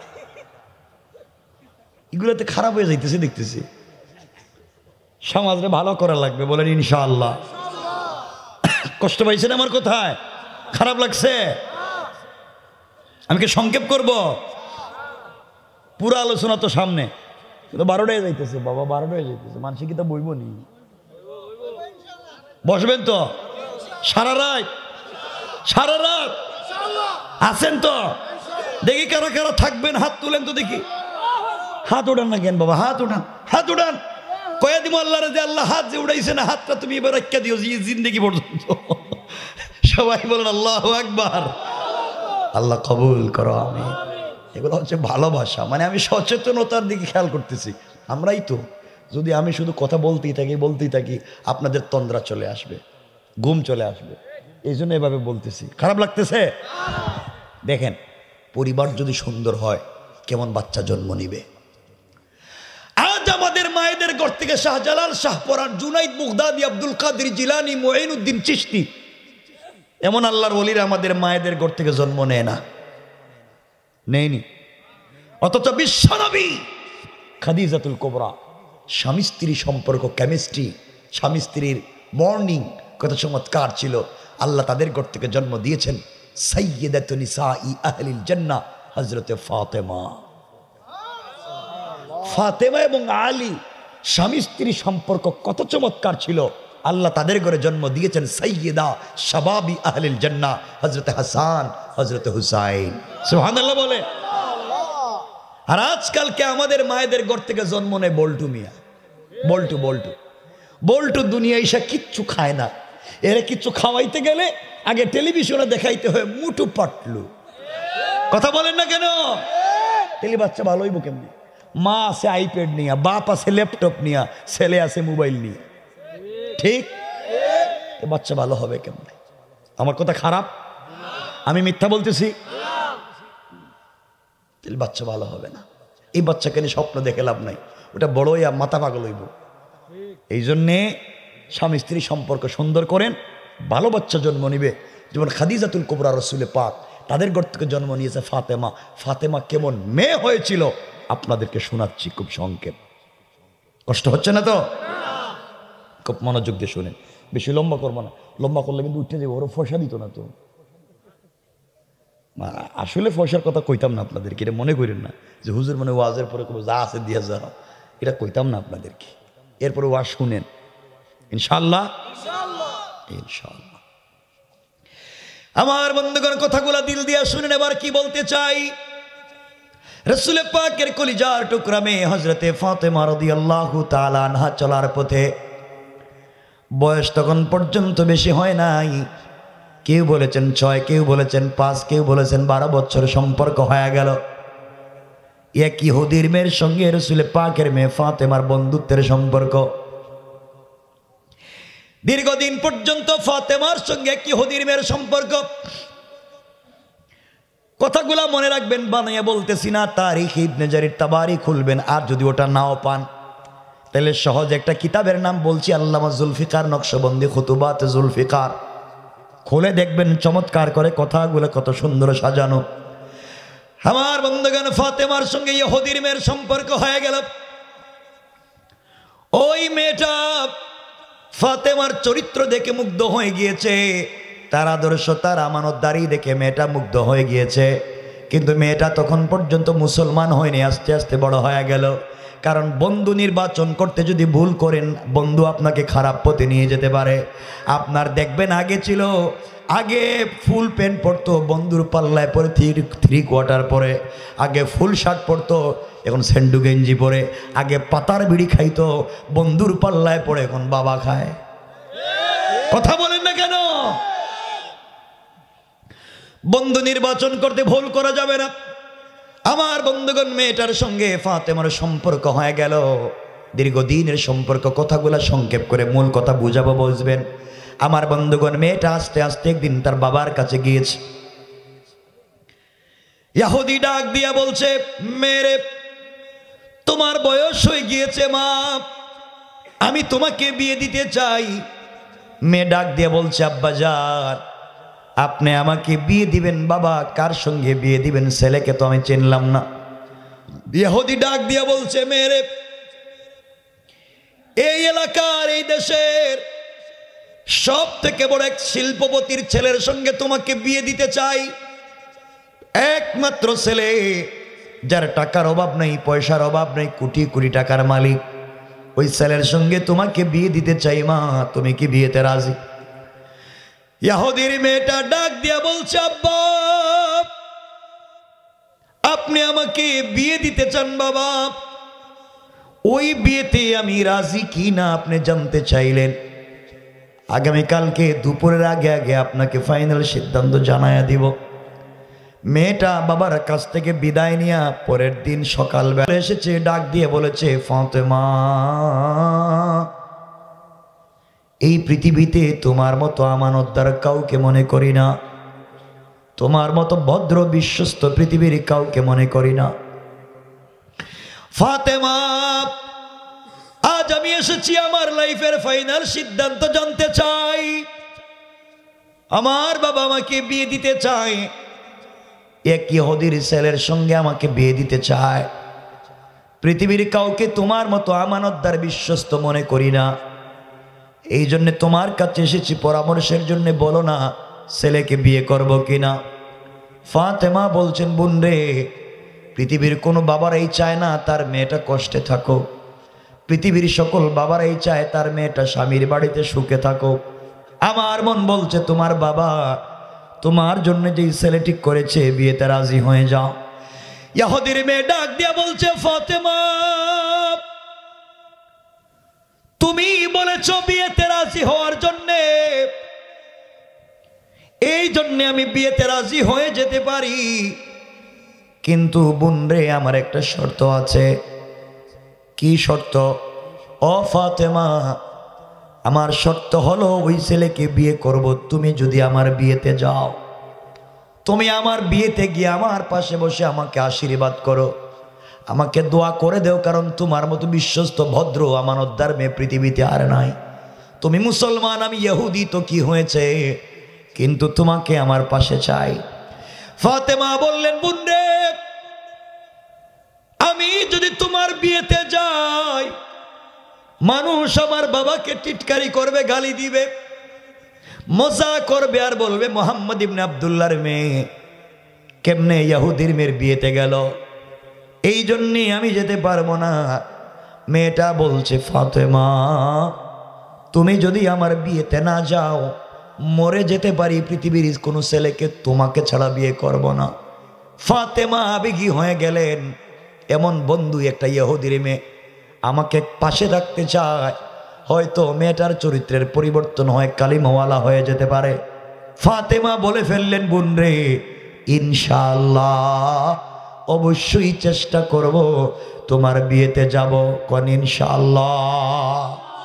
S1: এগুলোতে খারাপ হয়ে যাইতেছে দেখতেছি। সমাজে ভালো করা লাগবে, বলেন ইনশাআল্লাহ। কষ্ট পাইছেন আমার কোথায়? খারাপ লাগছে? আমি কি সংক্ষেপ করব? পুরো আলোচনা তো সামনে, কিন্তু বারোটায় যাইতেছে বাবা, বারোটায় যাইতেছে। মানুষ কি তা বইব নি? বসবেন তো সারা রাত? সারা রাত আছেন তো? দেখি কারা কারা থাকবেন, হাত তুলেন তো দেখি। হাত উঠান না কেন বাবা? হাত উঠান, হাত উঠান। কয়া দিব আল্লাহ রে, আল্লাহ হাত যে উঠাইছে না, হাতটা তুমি এবার রাখিয়া দিও জিন্দেগি পর্যন্ত। সবাই বলেন আল্লাহু আকবার। আল্লাহ কবুল করো। আমি এগুলো হচ্ছে ভালোবাসা, মানে আমি সচেতনতার দিকে খেয়াল করতেছি। আমরাই তো, যদি আমি শুধু কথা বলতেই থাকি বলতেই থাকি, আপনাদের তন্দ্রা চলে আসবে, ঘুম চলে আসবে। এই জন্য এভাবে বলতেছি। খারাপ লাগতেছে? দেখেন, পরিবার যদি সুন্দর হয়, কেমন বাচ্চা জন্ম নিবে। আজ আমাদের মায়েদের ঘর থেকে শাহজালাল, শাহপরান, জুনাইদ, মুগদাদি, আব্দুল কাদের জিলানী, মুঈনুদ্দিন চিশতি, এমন আল্লাহর ওলিরা আমাদের মায়েদের ঘর থেকে জন্ম নেয় না, নেয়নি। অথচ বিশ্বনবী খাদিজাতুল কুবরা, স্বামী স্ত্রী সম্পর্ক কেমিস্ট্রি, স্বামী স্ত্রীর মর্নিং কত চমৎকার ছিল। আল্লাহ তাদের ঘর থেকে জন্ম দিয়েছেন সাইয়্যিদাতু নিসাই আহলিল জান্নাহ, হযরতে ফাতেমা। ফাতেমা এবং আলী স্বামী স্ত্রী সম্পর্ক কত চমৎকার ছিল। আল্লাহ তাদের ঘরে জন্ম দিয়েছেন সাইয়্যিদা শাবাবি আহলিল জান্নাহ, হযরতে হাসান, হযরতে হুসাইন। সুবহানাল্লাহ বলে। আর আজকালকে আমাদের মায়েদের ঘর থেকে জন্ম নেয় বল্টু মিয়া, বল্টু বল্টু বল্টু দুনিয়া ইসা কিচ্ছু খায় না। এরা কিচ্ছু খাওয়াইতে গেলে আগে টেলিভিশনে দেখাইতে হয় মুটু পাটলু। কথা বলেন না কেন? টেলি বাচ্চা ভালো হইব কেমনি? মা আছে আইপ্যাড নিয়ে, বাপ আছে ল্যাপটপ নিয়ে, ছেলে আছে মোবাইল নিয়ে, ঠিক? বাচ্চা ভালো হবে কেমনে? আমার কথা খারাপ? আমি মিথ্যা বলতেছি? তাহলে বাচ্চা ভালো হবে না। এই বাচ্চাকে নিয়ে স্বপ্ন দেখে লাভ নাই, ওটা বড় হইয়া মাথা পাগল হইব। এই জন্যে স্বামী স্ত্রী সম্পর্ক সুন্দর করেন, ভালো বাচ্চা জন্ম নিবে। যেমন খাদিজাতুল কুবরা রাসূলে পাক, তাদের ঘর থেকে জন্ম নিয়েছে ফাতেমা। ফাতেমা কেমন মেয়ে হয়েছিল আপনাদেরকে শোনাচ্ছি খুব সংক্ষেপ। কষ্ট হচ্ছে না তো? খুব মনোযোগ দিয়ে শুনেন, বেশি লম্বা করবো না, লম্বা করলে কিন্তু উঠে যাবো। ওরা ফসা দিত না তো, আসলে ফসার কথা কইতাম না আপনাদেরকে, এটা মনে করেন না যে হুজুর মানে ওয়াজের পরে যা আছে দিয়া যাও, এটা কইতাম না আপনাদেরকে। এরপরে ওয়াজ শুনেন ইনশাআল্লাহ, ইনশাআল্লাহ। আমার বন্ধুগণ কথাগুলা দিল দিয়া শুনেন। এবার কি বলতে চাই, রাসূল পাকের কলিজার টুকরা মেয়ে হযরতে ফাতেমা রাদিয়াল্লাহু তাআলা আনহা চলার পথে, বয়স তখন পর্যন্ত বেশি হয় নাই। কেউ বলেছেন ছয়, কেউ বলেছেন পাঁচ, কেউ বলেছেন বারো বছর সম্পর্ক হয়ে গেল। এক ইহুদির মেয়ের সঙ্গে রাসূল পাকের মেয়ে ফাতেমার বন্ধুত্বের সম্পর্ক। দীর্ঘদিন পর্যন্ত ফাতেমার সঙ্গে এক ইহুদির মেয়ের সম্পর্ক। কথাগুলা মনে রাখবেন, বানাইয়া বলতেছি না। তারিখ ইবনে জারির তাবারি খুলবেন, আর যদি ওটা নাও পান তাহলে সহজ একটা কিতাবের নাম বলছি, আল্লামা জুলফিকার নকশবন্দি খুতুবাত জুলফিকার, খুলে দেখবেন চমৎকার করে কথাগুলো কত সুন্দর সাজানো। আমার বন্ধুগণ, ফাতেমার সঙ্গে ইহুদির মেয়ের সম্পর্ক হয়ে গেল। ওই মেয়েটা ফাতেমার চরিত্র দেখে মুগ্ধ হয়ে গিয়েছে, তার আদর্শ, তার আমানতদারি দেখে মেয়েটা মুগ্ধ হয়ে গিয়েছে। কিন্তু মেয়েটা তখন পর্যন্ত মুসলমান হয়নি, আস্তে আস্তে বড় হয়ে গেল। কারণ বন্ধু নির্বাচন করতে যদি ভুল করেন, বন্ধু আপনাকে খারাপ পথে নিয়ে যেতে পারে। আপনার দেখবেন আগে ছিল, আগে ফুল প্যান্ট পরতো, বন্ধুর পাল্লায় পরে থ্রি থ্রি কোয়ার্টার পরে, আগে ফুল শার্ট পরতো, এখন স্যান্ডু গেঞ্জি পরে, আগে পাতার বিড়ি খাইতো, বন্ধুর পাল্লায় পরে এখন বাবা খায়। কথা বলেন না কেন? বন্ধু নির্বাচন করতে ভুল করা যাবে না। আমার বন্ধুগণ, মেয়েটার সঙ্গে ফাতেমার সম্পর্ক হয়ে গেল, দীর্ঘদিনের সম্পর্ক। কথাগুলা সংক্ষেপ করে মূল কথা বুঝাবো, বুঝবেন। আমার বন্ধুগণ, মেয়েটা আস্তে আস্তে একদিন তার বাবার কাছে গিয়েছে। ইহুদি ডাক দিয়া বলছে, মেরে তোমার বয়স হয়ে গিয়েছে মা, আমি তোমাকে বিয়ে দিতে চাই। মেয়ে ডাক দিয়া বলছে, আব্বাজান আপনি আমাকে বিয়ে দিবেন? বাবা, কার সঙ্গে বিয়ে দিবেন? ছেলেকে তো আমি চিনলাম না। ইহুদি ডাক দিয়া বলছে, মেরে এই এলাকার, এই দেশের সব থেকে বড় এক শিল্পপতির ছেলের সঙ্গে তোমাকে বিয়ে দিতে চাই। একমাত্র ছেলে, যার টাকার অভাব নেই, পয়সার অভাব নেই, কোটি কোটি টাকার মালিক, ওই ছেলের সঙ্গে তোমাকে বিয়ে দিতে চাই মা, তুমি কি বিয়েতে রাজি? ইহুদির মেয়েটা ডাক দিয়া বলছে, আব্বা আপনি আমাকে বিয়ে দিতে চান বাবা, ওই বিয়েতে আমি রাজি কি না আপনি জানতে চাইলেন। আগামীকালকে দুপুরের আগে আগে আপনাকে ফাইনাল সিদ্ধান্ত জানায়া দিব। মেয়েটা বাবার কাছ থেকে বিদায় নিয়ে পরের দিন সকালবেলা এসেছে, ডাক দিয়ে বলেছে, ফাতেমা এই পৃথিবীতে তোমার মতো আমানতদার কাউকে মনে করি না, তোমার মতো ভদ্র বিশ্বস্ত পৃথিবীর কাউকে মনে করি না। ফাতেমা আজ আমি এসেছি আমার লাইফের ফাইনাল সিদ্ধান্ত জানতে চাই। আমার বাবা আমাকে বিয়ে দিতে চায়, এক ইহুদির ছেলের সঙ্গে আমাকে বিয়ে দিতে চায়। পৃথিবীর কাউকে তোমার মতো আমানতদার বিশ্বস্ত মনে করি না, এই জন্য তোমার কাছে এসেছি পরামর্শের জন্য, বলো না ছেলেকে বিয়ে করব কিনা। ফাতেমা বলছেন, বোন রে, পৃথিবীর কোনো বাবারাই চায় না তার মেয়েটা কষ্টে থাকো, পৃথিবীর সকল বাবারাই চায় তার মেয়েটা স্বামীর বাড়িতে সুখে থাকো। আমার মন বলছে তোমার বাবা তোমার জন্য যেই ছেলে ঠিক করেছে বিয়েতে রাজি হয়ে যাও। ইহুদির মেয়ে ডাক দিয়া বলছে, ফাতেমা তুমি বলেছ বিয়েতে রাজি হওয়ার জন্য, এই জন্য আমি বিয়েতে রাজি হয়ে যেতে পারি, কিন্তু বোন রে আমার একটা শর্ত আছে। কি শর্ত? ও ফাতেমা আমার শর্ত হলো ওই ছেলেকে বিয়ে করব তুমি যদি আমার বিয়েতে যাও। তুমি আমার বিয়েতে গিয়ে আমার পাশে বসে আমাকে আশীর্বাদ করো, আমাকে দোয়া করে দেও, কারণ তোমার মতো বিশ্বস্ত ভদ্র আমানতদার মেয়ে পৃথিবীতে আর নাই। তুমি মুসলমান, আমি ইহুদি, তো কি হয়েছে, কিন্তু তোমাকে আমার পাশে চাই। ফাতেমা বললেন, বোন রে আমি যদি তোমার বিয়েতে যাই মানুষ আমার বাবাকে টিটকারি করবে, গালি দিবে, মজা করবে, আর বলবে মোহাম্মদ ইবনে আব্দুল্লাহর মেয়ে কেমনে ইহুদির মেয়ের বিয়েতে গেল, এই জন্যে আমি যেতে পারবো না। মেয়েটা বলছে, ফাতেমা তুমি যদি আমার বিয়েতে না যাও মরে যেতে পারি, পৃথিবীর কোনো ছেলেকে তোমাকে ছাড়া বিয়ে করব না। ফাতেমা আবেগী হয়ে গেলেন, এমন বন্ধু একটা ইহুদির মেয়ে আমাকে পাশে রাখতে চায়, হয়তো মেয়েটার চরিত্রের পরিবর্তন হয়, কালিমাওয়ালা হয়ে যেতে পারে। ফাতেমা বলে ফেললেন, বোন রে ইনশাআল্লাহ অবশ্যই চেষ্টা করব তোমার বিয়েতে যাব। কোন ইনশাআল্লাহ?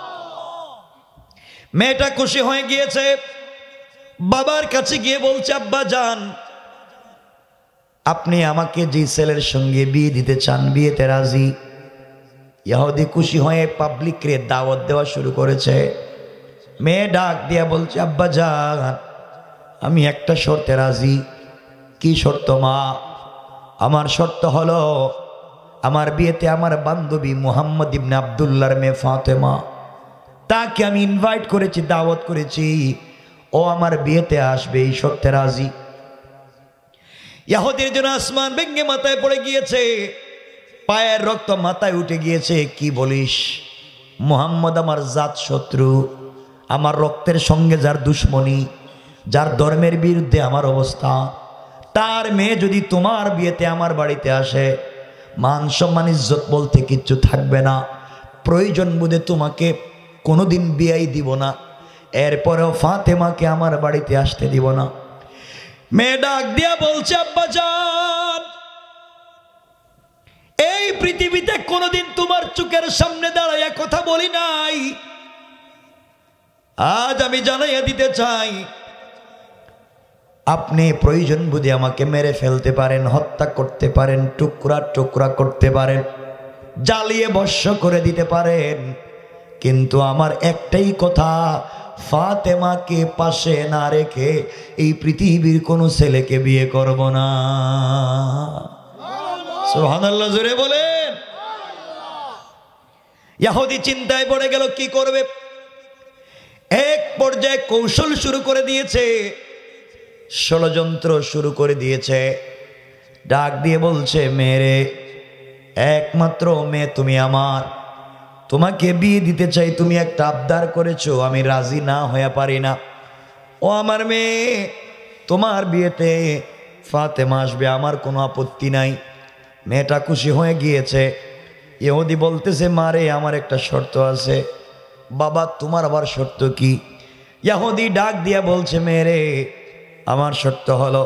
S1: মেয়েটা খুশি হয়ে গিয়েছে, বাবার কাছে গিয়ে বলছে, আব্বা জান আপনি আমাকে যে ছেলের সঙ্গে বিয়ে দিতে চান বিয়েতে রাজি। ইহুদি খুশি হয়ে পাবলিকরে দাওয়াত দেওয়া শুরু করেছে। মেয়ে ডাক দিয়া বলছে, আব্বা জান আমি একটা শর্তে রাজি। কি শর্ত মা? আমার শর্ত হলো আমার বিয়েতে আমার বান্ধবী মুহাম্মদ ইবনে আব্দুল্লাহর মেয়ে ফাতেমা, তাকে আমি ইনভাইট করেছি, দাওয়াত করেছি, ও আমার বিয়েতে আসবে, এই শর্তে রাজি। ইহুদির জন্য আসমান ভেঙে মাথায় পড়ে গিয়েছে, পায়ের রক্ত মাথায় উঠে গিয়েছে। কি বলিস? মুহাম্মদ আমার জাত শত্রু, আমার রক্তের সঙ্গে যার দুশ্মনী, যার ধর্মের বিরুদ্ধে আমার অবস্থা, তার মেয়ে যদি তোমার বিয়েতে আমার বাড়িতে আসে মান সম্মান ইজ্জত বলতে কিচ্ছু থাকবে না, প্রয়োজন বোধে তোমাকে কোনোদিন বিয়াই দিব না, এরপরেও ফাতেমাকে আমার বাড়িতে আসতে দিব না। মেয়ে ডাক দিয়া বলছে, আব্বা জান, এই পৃথিবীতে কোনোদিন তোমার চোখের সামনে দাঁড়াইয়া কথা বলি নাই, আজ আমি জানাইয়া দিতে চাই, আপনি প্রয়োজন বুঝে আমাকে মেরে ফেলতে পারেন, হত্যা করতে পারেন, টুকরা টুকরা করতে পারেন, জ্বালিয়ে ভস্ম করে দিতে পারেন, কিন্তু আমার একটাই কথা, ফাতেমাকে পাশে না রেখে এই পৃথিবীর কোনো ছেলেকে বিয়ে করব না। সুবহানাল্লাহ, জোরে বলেন। ইহুদি চিন্তায় পড়ে গেল, কি করবে। এক পর্যায়ে কৌশল শুরু করে দিয়েছে, ষড়যন্ত্র শুরু করে দিয়েছে। ডাক দিয়ে বলছে, মেরে একমাত্র মেয়ে তুমি আমার, তোমাকে বিয়ে দিতে চাই, তুমি একটা আবদার করেছো, আমি রাজি না হয়ে পারি না। ও আমার মেয়ে, তোমার বিয়েতে ফাতেমা আসবে, আমার কোনো আপত্তি নাই। মেয়েটা খুশি হয়ে গিয়েছে। ইহুদি বলতেছে, মারে আমার একটা শর্ত আছে। বাবা, তোমার আবার শর্ত কি? ইহুদি ডাক দিয়া বলছে, মেরে আমার শর্ত হলো,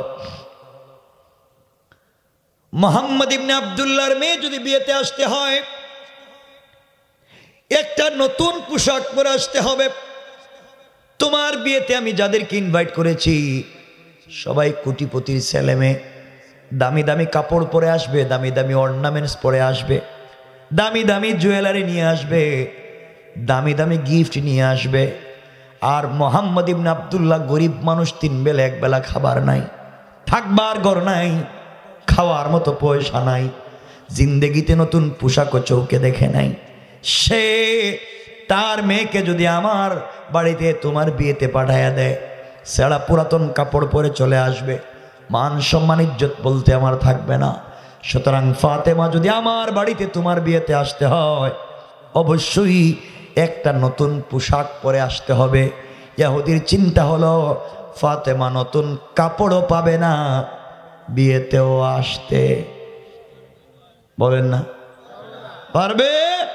S1: মুহাম্মদ ইবনে আব্দুল্লাহর মেয়ে যদি বিয়েতে আসতে হয়, একটা নতুন পোশাক পরে আসতে হবে। তোমার বিয়েতে আমি যাদেরকে ইনভাইট করেছি সবাই কোটিপতির ছেলে মেয়ে, দামি দামি কাপড় পরে আসবে, দামি দামি অর্নামেন্টস পরে আসবে, দামি দামি জুয়েলারি নিয়ে আসবে, দামি দামি গিফট নিয়ে আসবে। আর মুহাম্মদ ইবনে আব্দুল্লাহ গরিব মানুষ, তিন বেলা এক বেলা খাবার নাই, থাকবার ঘর নাই, খাওয়ার মতো পয়সা নাই, জিন্দেগিতে নতুন পোশাকও চৌকে দেখে নাই। সে তার মেয়েকে যদি আমার বাড়িতে তোমার বিয়েতে পাঠাইয়া দেয়, সেটা পুরাতন কাপড় পরে চলে আসবে, মান সম্মান ইজ্জত বলতে আমার থাকবে না। সুতরাং ফাতেমা যদি আমার বাড়িতে তোমার বিয়েতে আসতে হয়, অবশ্যই একটা নতুন পোশাক পরে আসতে হবে। ইহুদির চিন্তা হলো, ফাতেমা নতুন কাপড়ও পাবে না, বিয়েতেও আসতে বলেন না পারবে,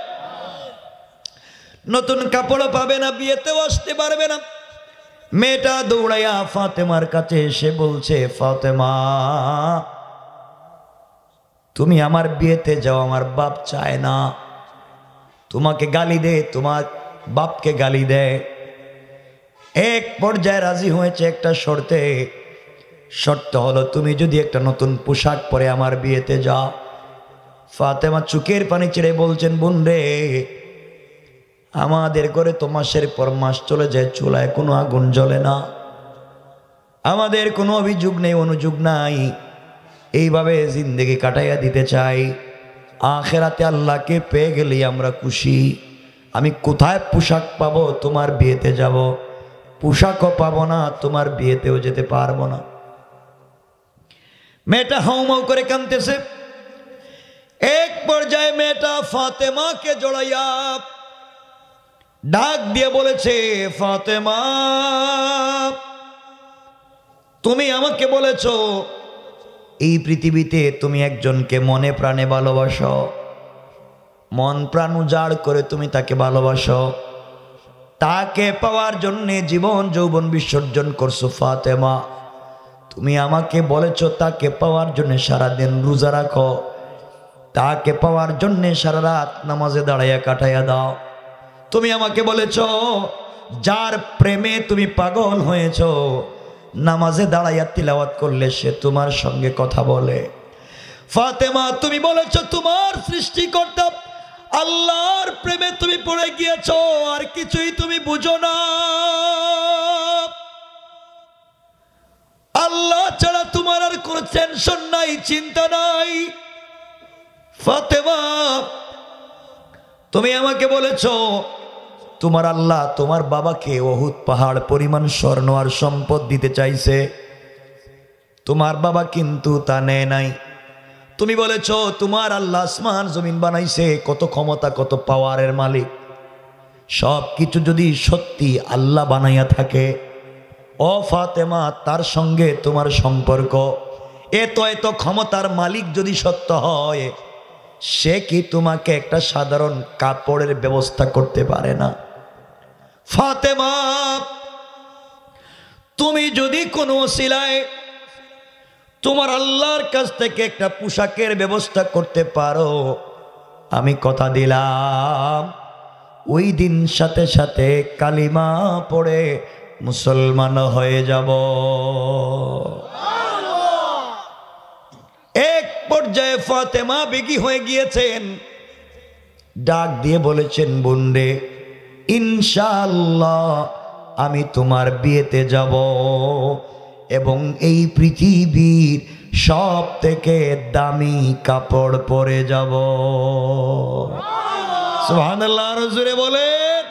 S1: নতুন কাপড়ও পাবে না, বিয়েতেও আসতে পারবে না। মেয়েটা দৌড়াইয়া ফাতেমার কাছে এসে বলছে, ফাতেমা তুমি আমার বিয়েতে যাও, আমার বাপ চায় না। তোমাকে গালি দে, তোমার বাপকে গালি দেয়। এক পর্যায়ে রাজি হয়েছে একটা শর্তে। শর্ত হলো, তুমি যদি একটা নতুন পোশাক পরে আমার বিয়েতে যাও। ফাতেমা চোখের পানি ছেড়ে বলছেন, বোন রে, আমাদের ঘরে তো মাসের পর মাস চলে যায়, চুলায় কোনো আগুন জ্বলে না, আমাদের কোনো অভিযোগ নেই, অনুযোগ নাই, এইভাবে জিন্দেগি কাটাইয়া দিতে চাই। আখেরাতে আল্লাহকে পেয়ে গেলেই আমরা খুশি। আমি কোথায় পোশাক পাবো? তোমার বিয়েতে যাব, পোশাকও পাবো না, তোমার বিয়েতেও যেতে পারবো না। মেয়েটা হাউমাউ করে কাঁদতেছে। এক পর্যায়ে মেয়েটা ফাতেমাকে জড়াইয়া ডাক দিয়ে বলেছে, ফাতেমা তুমি আমাকে বলেছো এই পৃথিবীতে তুমি একজনকে মনে প্রাণে ভালোবাসো, মন প্রাণ উজাড় করে তুমি তাকে ভালোবাসো, তাকে পাওয়ার জন্যে জীবন যৌবন বিসর্জন করছো। ফাতেমা তুমি আমাকে বলেছো তাকে পাওয়ার জন্য সারাদিন রোজা রাখো, তাকে পাওয়ার জন্য সারা রাত নামাজে দাঁড়াইয়া কাটাইয়া দাও। তুমি আমাকে বলেছো যার প্রেমে তুমি পাগল হয়েছো, নামাজে দাঁড়াইয়া তিলাওয়াত করলে সে তোমার সঙ্গে কথা বলে। ফাতেমা তুমি বলেছো তোমার সৃষ্টিকর্তা আল্লাহর প্রেমে তুমি পড়ে গিয়েছো, আর কিছুই তুমি বুঝো না। আল্লাহ ছাড়া তোমার আর কোনো টেনশন নাই, চিন্তা নাই। ফাতেমা তুমি আমাকে বলেছো তোমার আল্লাহ তোমার বাবাকে উহুদ পাহাড় পরিমাণ স্বর্ণ আর সম্পদ দিতে চাইছে, তোমার বাবা কিন্তু তা নেয় নাই। তুমি বলেছো তোমার আল্লাহ আসমান জমিন বানাইছে, কত ক্ষমতা কত পাওয়ারের মালিক। সব কিছু যদি সত্যি আল্লাহ বানাইয়া থাকে, ও ফাতেমা তার সঙ্গে তোমার সম্পর্ক, এত এত ক্ষমতার মালিক যদি সত্য হয়, সে কি তোমাকে একটা সাধারণ কাপড়ের ব্যবস্থা করতে পারে না? ফাতেমা তুমি যদি কোনো ওসিলায় তোমার আল্লাহর কাছ থেকে একটা পোশাকের ব্যবস্থা করতে পারো, আমি কথা দিলাম ওই দিন সাথে সাথে কালিমা পড়ে মুসলমান হয়ে যাব। এক পর্যায়ে ফাতেমা বেগী হয়ে গিয়েছেন, ডাক দিয়ে বলেছেন, বোনরে ইনশাআল্লাহ আমি তোমার বিয়েতে যাব এবং এই পৃথিবীর সব থেকে দামি কাপড় পরে যাব। সুবহানাল্লাহ, আরো জোরে বলেন।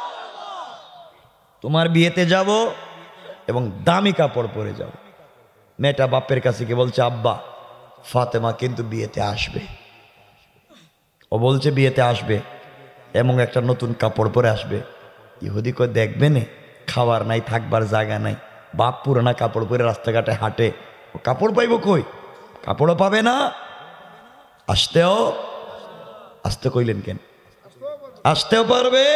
S1: তোমার বিয়েতে যাব এবং দামি কাপড় পরে যাব। মেয়েটা বাপের কাছে গিয়ে বলছে, আব্বা ফাতেমা কিন্তু বিয়েতে আসবে। ও বলছে বিয়েতে আসবে এবং একটা নতুন কাপড় পরে আসবে। ইহুদি কই দেখবে না, খাবার নাই, থাকবার জায়গা নাই, বাপ পুরানা কাপড় পরে রাস্তাঘাটে হাঁটে, ও কাপড় পাইব কই? কাপড়ও পাবে না। আসতেও আসতে কইলেন কেন? আসতেও পারবে।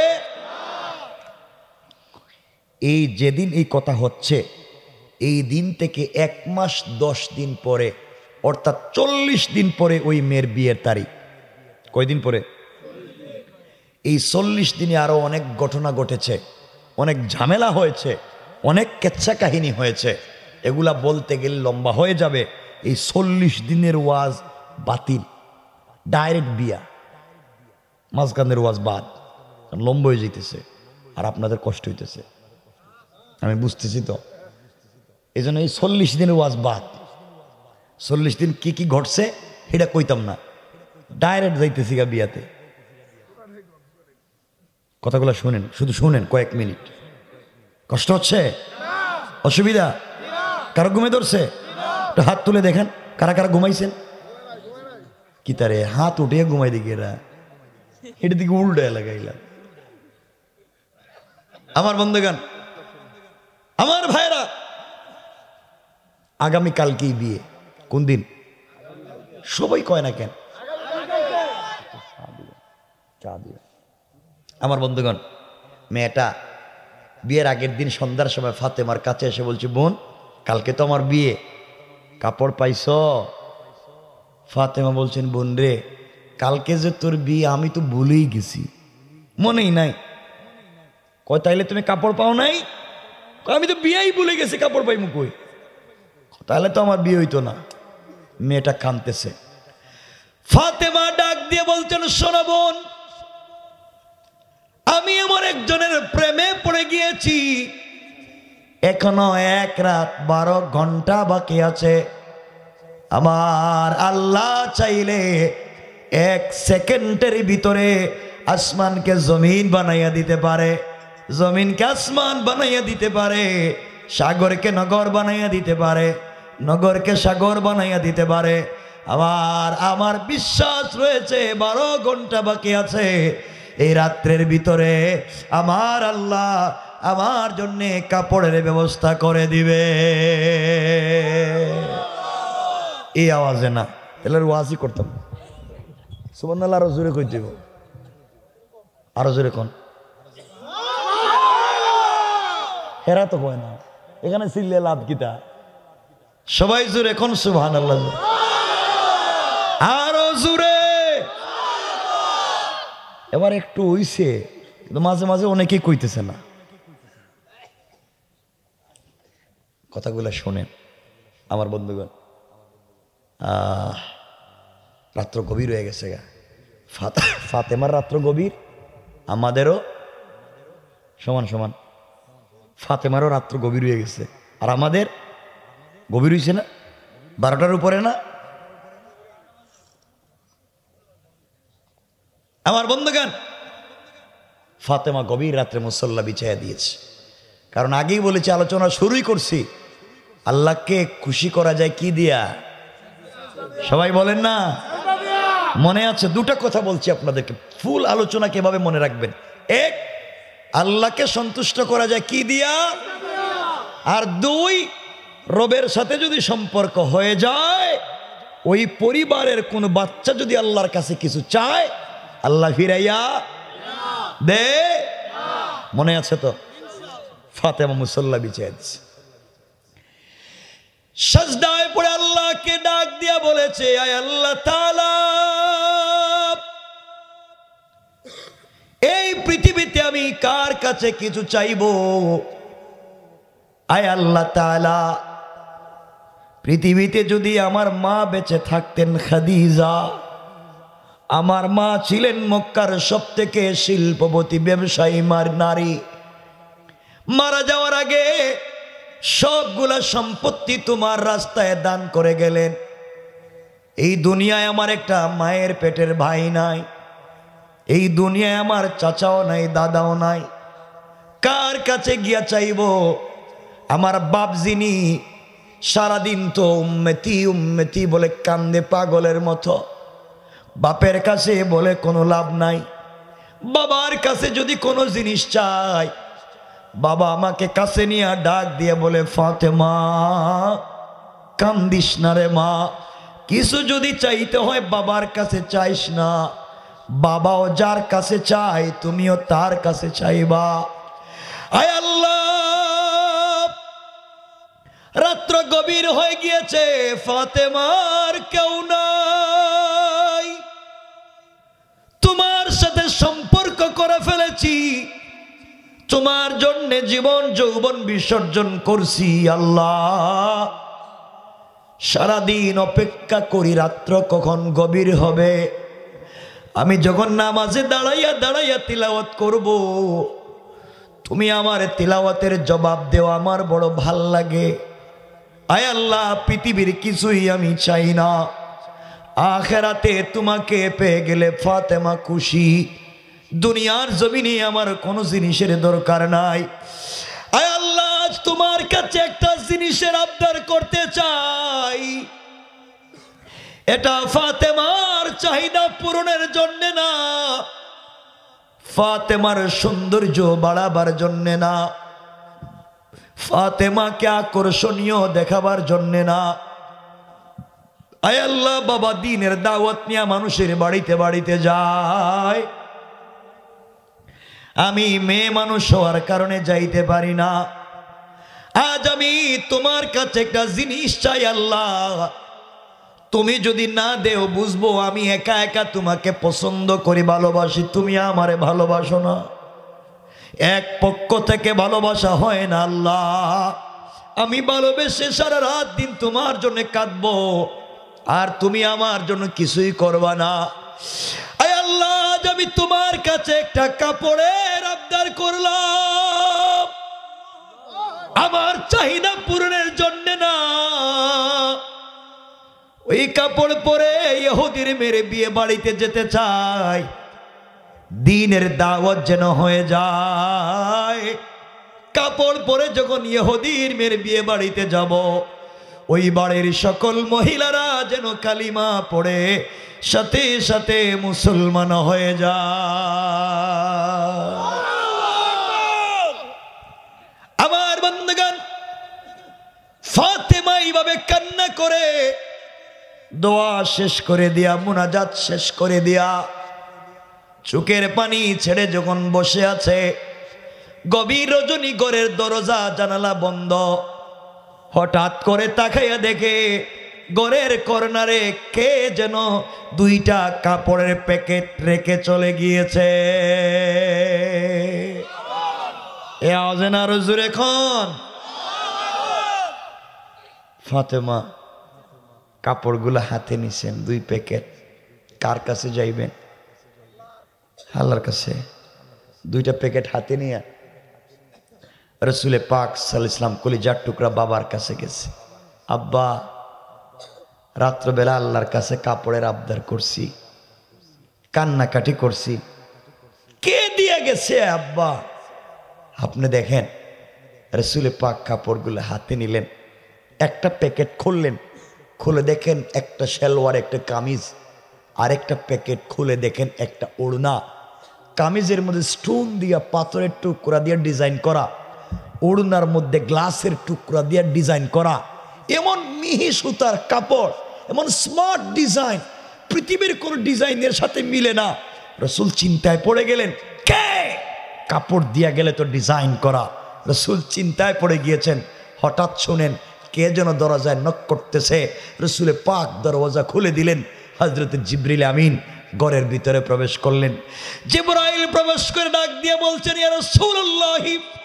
S1: এই যেদিন এই কথা হচ্ছে, এই দিন থেকে এক মাস দশ দিন পরে, অর্থাৎ চল্লিশ দিন পরে ওই মেয়ের বিয়ের তারিখ। কয়দিন পরে? এই চল্লিশ দিনে আরো অনেক ঘটনা ঘটেছে, অনেক ঝামেলা হয়েছে, অনেক কেচ্ছা কাহিনী হয়েছে। এগুলা বলতে গেলে লম্বা হয়ে যাবে। এই চল্লিশ দিনের ওয়াজ বাতিল, ডাইরেক্ট বিয়া, মাঝখানের ওয়াজ বাদ, লম্বা হয়ে যেতেছে আর আপনাদের কষ্ট হইতেছে, আমি বুঝতেছি তো। এই জন্য এই চল্লিশ দিনের ওয়াজ বাদ। চল্লিশ দিন কি কি ঘটছে এটা কইতাম না, ডাইরেক্ট যাইতেছি গা বিয়াতে। কথাগুলো শুনেন, শুধু শুনেন কয়েক মিনিট। কষ্ট হচ্ছে? অসুবিধা? কারো ঘুমে ধরছে? একটু হাত তুলে দেখেন কারা কারা ঘুমাইছেন। কি তারে হাত উঠে ঘুমাই দিকে এরা, এটা দিকে উল্টা লাগাইলাম। আমার বন্ধুগণ, আমার ভাইরা, আগামী কালকেই বিয়ে। কোন দিন? সবাই কয় না কেন? চা দিবে। আমার বন্ধুগণ, মেয়েটা বিয়ের আগের দিন সন্ধ্যার সময় ফাতেমার কাছে এসে বলছে, বোন কালকে তো আমার বিয়ে, কাপড় পাইছ? ফাতেমা বলছেন, বোন রে কালকে যে তোর বিয়ে আমি তো ভুলেই গেছি, মনেই নাই। কয় তাইলে তুমি কাপড় পাও নাই? আমি তো বিয়েই ভুলে গেছি, কাপড় পাইমু কই? তাহলে তো আমার বিয়ে হইতো না। মেয়েটা কাঁদতেছে। ফাতেমা ডাক দিয়ে বলছেন, শোনো বোন, আমি আমার একজনের প্রেমে পড়ে গিয়েছি, এখনো এক রাত বারো ঘন্টা বাকি আছে। আমার আল্লাহ চাইলে এক সেকেন্ডের ভিতরে আসমানকে জমিন বানাইয়া দিতে পারে, জমিনকে আসমান বানাইয়া দিতে পারে, সাগরকে নগর বানাইয়া দিতে পারে, নগরকে সাগর বানাইয়া দিতে পারে। আমার আমার বিশ্বাস রয়েছে বারো ঘন্টা বাকি আছে। এই রাত্রের ভিতরে আমার আল্লাহ আমার জন্য কাপড়ের ব্যবস্থা করে দিবে। এই আওয়াজে না, তাহলে ওয়াজই করতাম। সুবহানাল্লাহ, আরো জোরে কই দিব, আরো জোরে কোন। হেরা তো কয় না, এখানে চিল্লে লাভ কিতা? সবাই জোরে কোন সুবহানাল্লাহ, আরো জোরে। এবার একটু হইছে, কিন্তু মাঝে মাঝে অনেকেই কইতেছে না। কথাগুলো শোনেন আমার বন্ধুগণ। আহ রাত্র গভীর হয়ে গেছে গা। ফাতেমার রাত্র গভীর, আমাদেরও সমান সমান। ফাতেমারও রাত্র গভীর হয়ে গেছে, আর আমাদের গভীর হয়েছে না? বারোটার উপরে না? আমার বন্ধুগণ, ফাতেমা গভীর রাত্রে মুসল্লা বিছাইয়া দিয়েছে। কারণ আগেই বলেছি, আলোচনা শুরুই করছি, আল্লাহকে খুশি করা যায় কি দিয়া? সবাই বলেন না? মনে আছে? দুটা কথা বলছি আপনাদেরকে, ফুল আলোচনা কিভাবে মনে রাখবেন। এক, আল্লাহকে সন্তুষ্ট করা যায় কি দিয়া? আর দুই, রবের সাথে যদি সম্পর্ক হয়ে যায়, ওই পরিবারের কোন বাচ্চা যদি আল্লাহর কাছে কিছু চায়, আল্লাহ ফিরাইয়া দে। মনে আছে তো? ফাতেমা মুসল্লা বিছিয়ে দিচ্ছে, সাজদায় পড়ে আল্লাহ আল্লাহকে ডাক দিয়া বলেছে, আয় আল্লাহ তাআলা, এই পৃথিবীতে আমি কার কাছে কিছু চাইবো? আয় আল্লাহ তাআলা, পৃথিবীতে যদি আমার মা বেঁচে থাকতেন খাদিজা, আমার মা ছিলেন মক্কার সব থেকে শিল্পপতি ব্যবসায়ী মার নারী, মারা যাওয়ার আগে সবগুলা সম্পত্তি তোমার রাস্তায় দান করে গেলেন। এই দুনিয়ায় আমার একটা মায়ের পেটের ভাই নাই, এই দুনিয়ায় আমার চাচাও নাই, দাদাও নাই, কার কাছে গিয়া চাইব? আমার বাপ যিনি সারাদিন তো উম্মতি উম্মতি বলে কান্দে পাগলের মতো, বাপের কাছে বলে কোনো লাভ নাই। বাবার কাছে যদি কোনো জিনিস চাই, বাবা আমাকে কাছে নিয়ে ডাক দিয়ে বলে, ফাতেমা কান্দিস না রে মা, কিছু যদি চাইতে হয় বাবার কাছে চাইস না, বাবাও যার কাছে চাই তুমিও তার কাছে চাইবা। আয় আল্লাহ, রাত্র গভীর হয়ে গিয়েছে, ফাতেমার কেউ নাই, তোমার সাথে সম্পর্ক করে ফেলেছি, তোমার জন্য জীবন যৌবন বিসর্জন করছি। আল্লাহ, সারাদিন অপেক্ষা করি রাত্র কখন গভীর হবে, আমি যখন নামাজে দাঁড়াইয়া দাঁড়াইয়া তিলাওয়াত করব, তুমি আমার তিলাওয়াতের জবাব দেও, আমার বড় ভাল লাগে। আয় আল্লাহ, পৃথিবীর কিছুই আমি চাই না, আখেরাতে তোমাকে পেয়ে গেলে ফাতেমা খুশি, দুনিয়ার জমিনে আমার কোনো জিনিসের দরকার নাই। আয় আল্লাহ, আজ তোমার কাছে একটা জিনিসের আবদার করতে চাই, এটা ফাতেমার চাহিদা পূরণের জন্য না, ফাতেমার সৌন্দর্য বাড়াবার জন্য না, ফাতেমাকে আকর্ষণীয় দেখাবার জন্য না। আয় আল্লাহ, বাবা দ্বীনের দাওয়াত নিয়ে মানুষের বাড়িতে বাড়িতে যায়, আমি মেয়ে মানুষ হওয়ার কারণে যাইতে পারি না। আজ আমি তোমার কাছে একটা জিনিস চাই আল্লাহ, তুমি যদি না দেও বুঝবো আমি একা একা তোমাকে পছন্দ করি, ভালোবাসি, তুমি আমারে ভালোবাসো না। এক পক্ষ থেকে ভালোবাসা হয় না আল্লাহ, আমি ভালোবেসে সারা রাত দিন তোমার জন্য কাঁদবো, আর তুমি আমার জন্য কিছুই করবা না। আয় আল্লাহ, আজ আমি তোমার কাছে একটা কাপড়ের আবদার করলাম, আমার চাহিদা পূরণের জন্য না, ওই কাপড় পরে ইহুদির মেরে বিয়ে বাড়িতে যেতে চাই, দ্বীনের দাওয়াত যেন হয়ে যায়। কাপড় পরে যখন ইহুদির মেরে বিয়ে বাড়িতে যাব, ওই বাড়ির সকল মহিলারা যেন কালিমা পড়ে সাথে সাথে মুসলমান হয়ে যায়। আমার বন্ধুগণ, ফাতেমা এইভাবে কান্না করে দোয়া শেষ করে দিয়া, মুনাজাত শেষ করে দিয়া, চোখের পানি ছেড়ে যখন বসে আছে, গভীর রজনী, ঘরের দরজা জানালা বন্ধ, হঠাৎ করে তাকাইয়া দেখে ঘরের কর্নারে কে যেন দুইটা কাপড়ের প্যাকেট রেখে চলে গিয়েছে। এ আওয়াজ না আরো জোরে এখন। ফাতেমা কাপড়গুলো হাতে নিছেন, দুই প্যাকেট, কার কাছে যাইবেন? আল্লাহর কাছে। দুইটা প্যাকেট হাতে নিয়ে রসুলে পাক সাল্লাল্লাহু আলাইহি ওয়াসাল্লাম কলিজার টুকরা বাবার কাছে গেছে। আব্বা, রাত্রবেলা আল্লাহর কাছে কাপড়ের আবদার করছি, কান্নাকাটি করছি, কে দিয়ে গেছে আব্বা? আপনি দেখেন, রসুলে পাক কাপড়গুলো হাতে নিলেন, একটা প্যাকেট খুললেন, খুলে দেখেন একটা সালোয়ার, একটা কামিজ, আরেকটা প্যাকেট খুলে দেখেন একটা ওড়না, কামিজের মধ্যে স্টোন দিয়া পাথরের টুকরা দিয়ে ডিজাইন করা, ওড়নার মধ্যে গ্লাসের টুকরা দিয়ে ডিজাইন করা, এমন মিহি সুতার কাপড়, এমন স্মার্ট ডিজাইন, পৃথিবীর কোন ডিজাইনের সাথে মিলে না। রসুল চিন্তায় পড়ে গেলেন, কে কাপড় দিয়া গেলে তো ডিজাইন করা। রসুল চিন্তায় পড়ে গিয়েছেন, হঠাৎ শুনেন কে যেন দরজায় নক করতেছে। রসুলে পাক দরওয়াজা খুলে দিলেন। হযরত জিবরিল আমিন ঘরের ভিতরে প্রবেশ করলেন। জিবরাইল প্রবেশ করে ডাক দিয়ে বলছেন, ইয়া রাসূলুল্লাহ,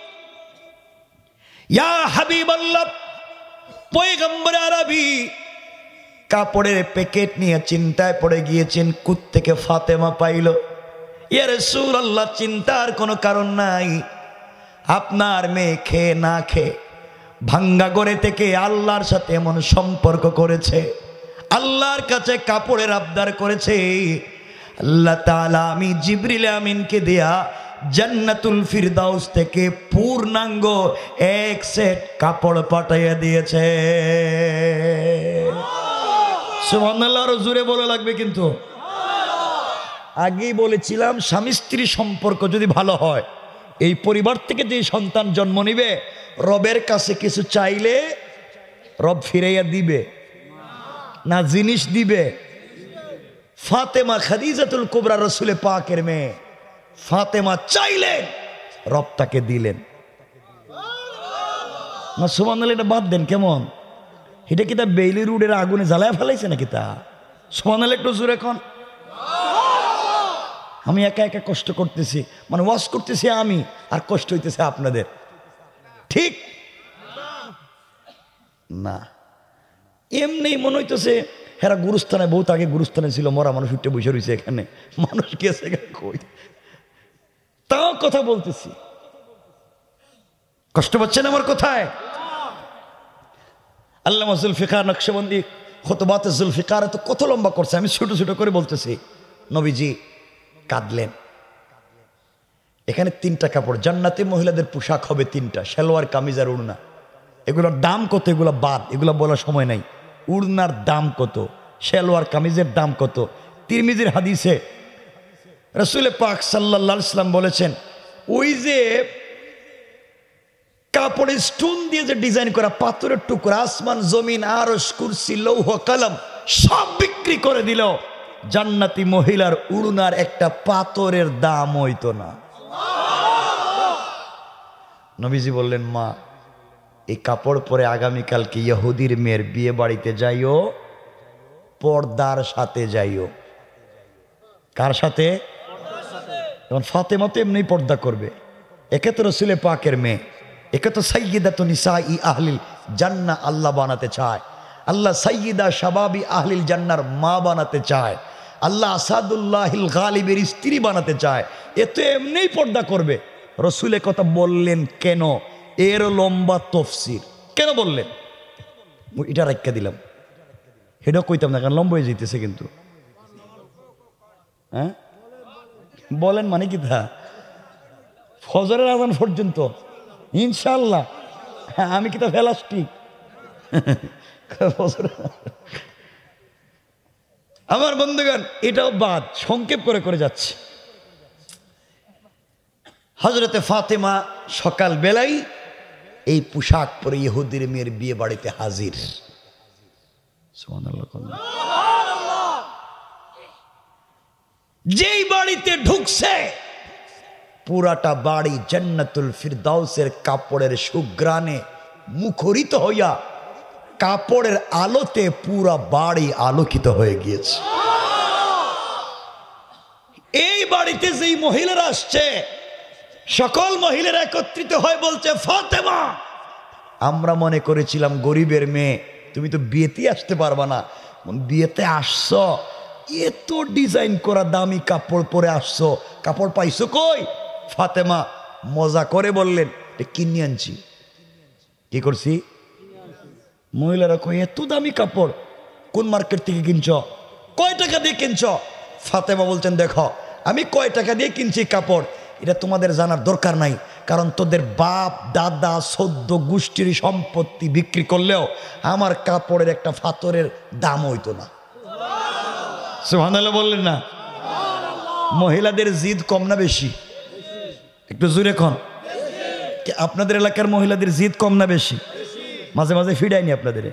S1: ইয়া হাবিবাল্লাহ, পয়গম্বর আরবি কাপড়ের প্যাকেট নিয়ে চিন্তায় পড়ে গিয়েছেন, কোত্থেকে ফাতেমা পাইল। ইয়া রাসূলুল্লাহ, চিন্তার কোনো কারণ নাই। আপনার মেয়ে খেয়ে না খেয়ে ভাঙ্গা ঘরে থেকে আল্লাহর সাথে এমন সম্পর্ক করেছে, আল্লাহর কাছে কাপড়ের আবদার করেছে। আল্লাহ তাআলা আমি জিবরিল আমিনকে দেয়া জান্নাতুল ফিরদাউস থেকে পূর্ণাঙ্গ এক সেট কাপড় পাঠাইয়া দিয়েছে। সুবহানাল্লাহ, আরো জোরে বলা লাগবে। কিন্তু আগেই বলেছিলাম, স্বামী স্ত্রী সম্পর্ক যদি ভালো হয়, এই পরিবার থেকে যে সন্তান জন্ম নিবে, রবের কাছে কিছু চাইলে রব ফিরাইয়া দিবে না জিনিস দিবে? ফাতেমা খাদিজাতুল কুবরা রসুলে পাকের মেয়ে, ফাতেমা চাইলেন, রব তাকে দিলেন না। সুবহানাল্লাহ, এটা বাদ দেন। কেমন এটা কি তা বেইলি রুডের আগুনে জ্বালায় ফেলাইছে নাকি? তা সুবহানাল্লাহ একটু জোরে এখন। আমি একা একা কষ্ট করতেছি, মানে ওয়াজ করতেছি আমি, আর কষ্ট হইতেছে আপনাদের, ঠিক না? এমনি মনে হইতেছে হেরা গুরুস্থানে, বহুত আগে গুরুস্থানে ছিল, মরা মানুষ উঠে বসে রয়েছে এখানে, মানুষ গেছে কই, তাও কথা বলতেছি। কষ্ট পাচ্ছেন আমার কথায়? আল্লামা জুলফিকার নকশবন্দি খুতবাতে জুলফিকার তো কত লম্বা করছে, আমি ছোট ছোট করে বলতেছি। নবীজি কাঁদলেন। এখানে তিনটা কাপড়, জান্নাতি মহিলাদের পোশাক হবে তিনটা, সালোয়ার কামিজ আর উড়না। এগুলোর দাম কত এগুলো বাদ, এগুলো বলার সময় নাই। উড়নার দাম কত, সালোয়ার কামিজের দাম কত? তিরমিজির হাদিসে রাসূল পাক সাল্লাল্লাহু আলাইহি ওয়াসাল্লাম বলেছেন, ওই যে কাপড়ের স্টোন দিয়ে যে ডিজাইন করা পাথরের টুকরা, আসমান জমিন আরশ কুরসি লৌহ কলম সব বিক্রি করে দিল, জান্নাতি মহিলার উড়নার একটা পাথরের দাম হইতো না। নবীজি বললেন, মা এই কাপড় পরে আগামীকালকে ইহুদির মেয়ের বিয়ে বাড়িতে যাইও, পর্দার সাথে যাইও। কার সাথে? যেমন ফাতেমা তো এমনি পর্দা করবে, একে তো রসুলে পাকের মেয়ে, একে তো সাইয়্যিদাতু নিসাই আহলিল জান্নাহ আল্লাহ বানাতে চায়। আল্লাহ সাইয়্যিদা শাবাবি আহলিল জান্নার মা বানাতে চায়। আল্লাহ আসাদুল্লাহিল গালিবের স্ত্রী বানাতে চায়। এ তো এমনিই পর্দা করবে। রসুলের কথা বললেন কেন? এর লম্বা তফসির। কেন বললেন এটা রাখা দিলাম, এটাও কইতাম না, কারণ লম্বা হয়ে যেতেছে। কিন্তু হ্যাঁ বলেন মানে কি? তা ফজরের আজান পর্যন্ত ইনশাল্লাহ। হ্যাঁ আমি কি তা ফেলাস্টিক আমার বন্ধুগণ, এটাও বাদ, সংক্ষেপ করে করে যাচ্ছে। হযরতে ফাতেমা সকাল বেলায় এই পোশাক পরে ইহুদির মেয়ের বিয়ে বাড়িতে হাজির। সুবহানাল্লাহ। যেই বাড়িতে ঢুকছে পুরাটা বাড়ি জান্নাতুল ফিরদাউসের কাপড়ের সুঘ্রাণে মুখরিত হইয়া, কাপড়ের আলোতে পুরা বাড়ি আলোকিত হয়ে গিয়েছে। এই বাড়িতে যেই মহিলারা আসছে, সকল মহিলারা একত্রিত হয়ে বলছে, ফাতেমা আমরা মনে করেছিলাম গরিবের মেয়ে, তুমি তো বিয়েতে আসতে পারবা না, বিয়েতে আসছো, এত ডিজাইন করা দামি কাপড় পরে আসছো, কাপড় পাইছো কই? ফাতেমা মজা করে বললেন, কিনে আনছি। কি করছি? মহিলারা কই এত দামি কাপড় কোন মার্কেট থেকে কিনছ, কয় টাকা দিয়ে কিনছ? ফাতেমা বলছেন, দেখো আমি কয় টাকা দিয়ে কিনছি কাপড় এটা তোমাদের জানার দরকার নাই, কারণ তোদের বাপ দাদা চোদ্দ গোষ্ঠীর সম্পত্তি বিক্রি করলেও আমার কাপড়ের একটা ফাতরের দাম হইতো না। সুবহানাল্লাহ বললেন না? মহিলাদের জিদ কম না বেশি? একটু জোরে কোন, আপনাদের এলাকার মহিলাদের জিদ কম না বেশি? মাঝে মাঝে ফিডাইনি আপনাদের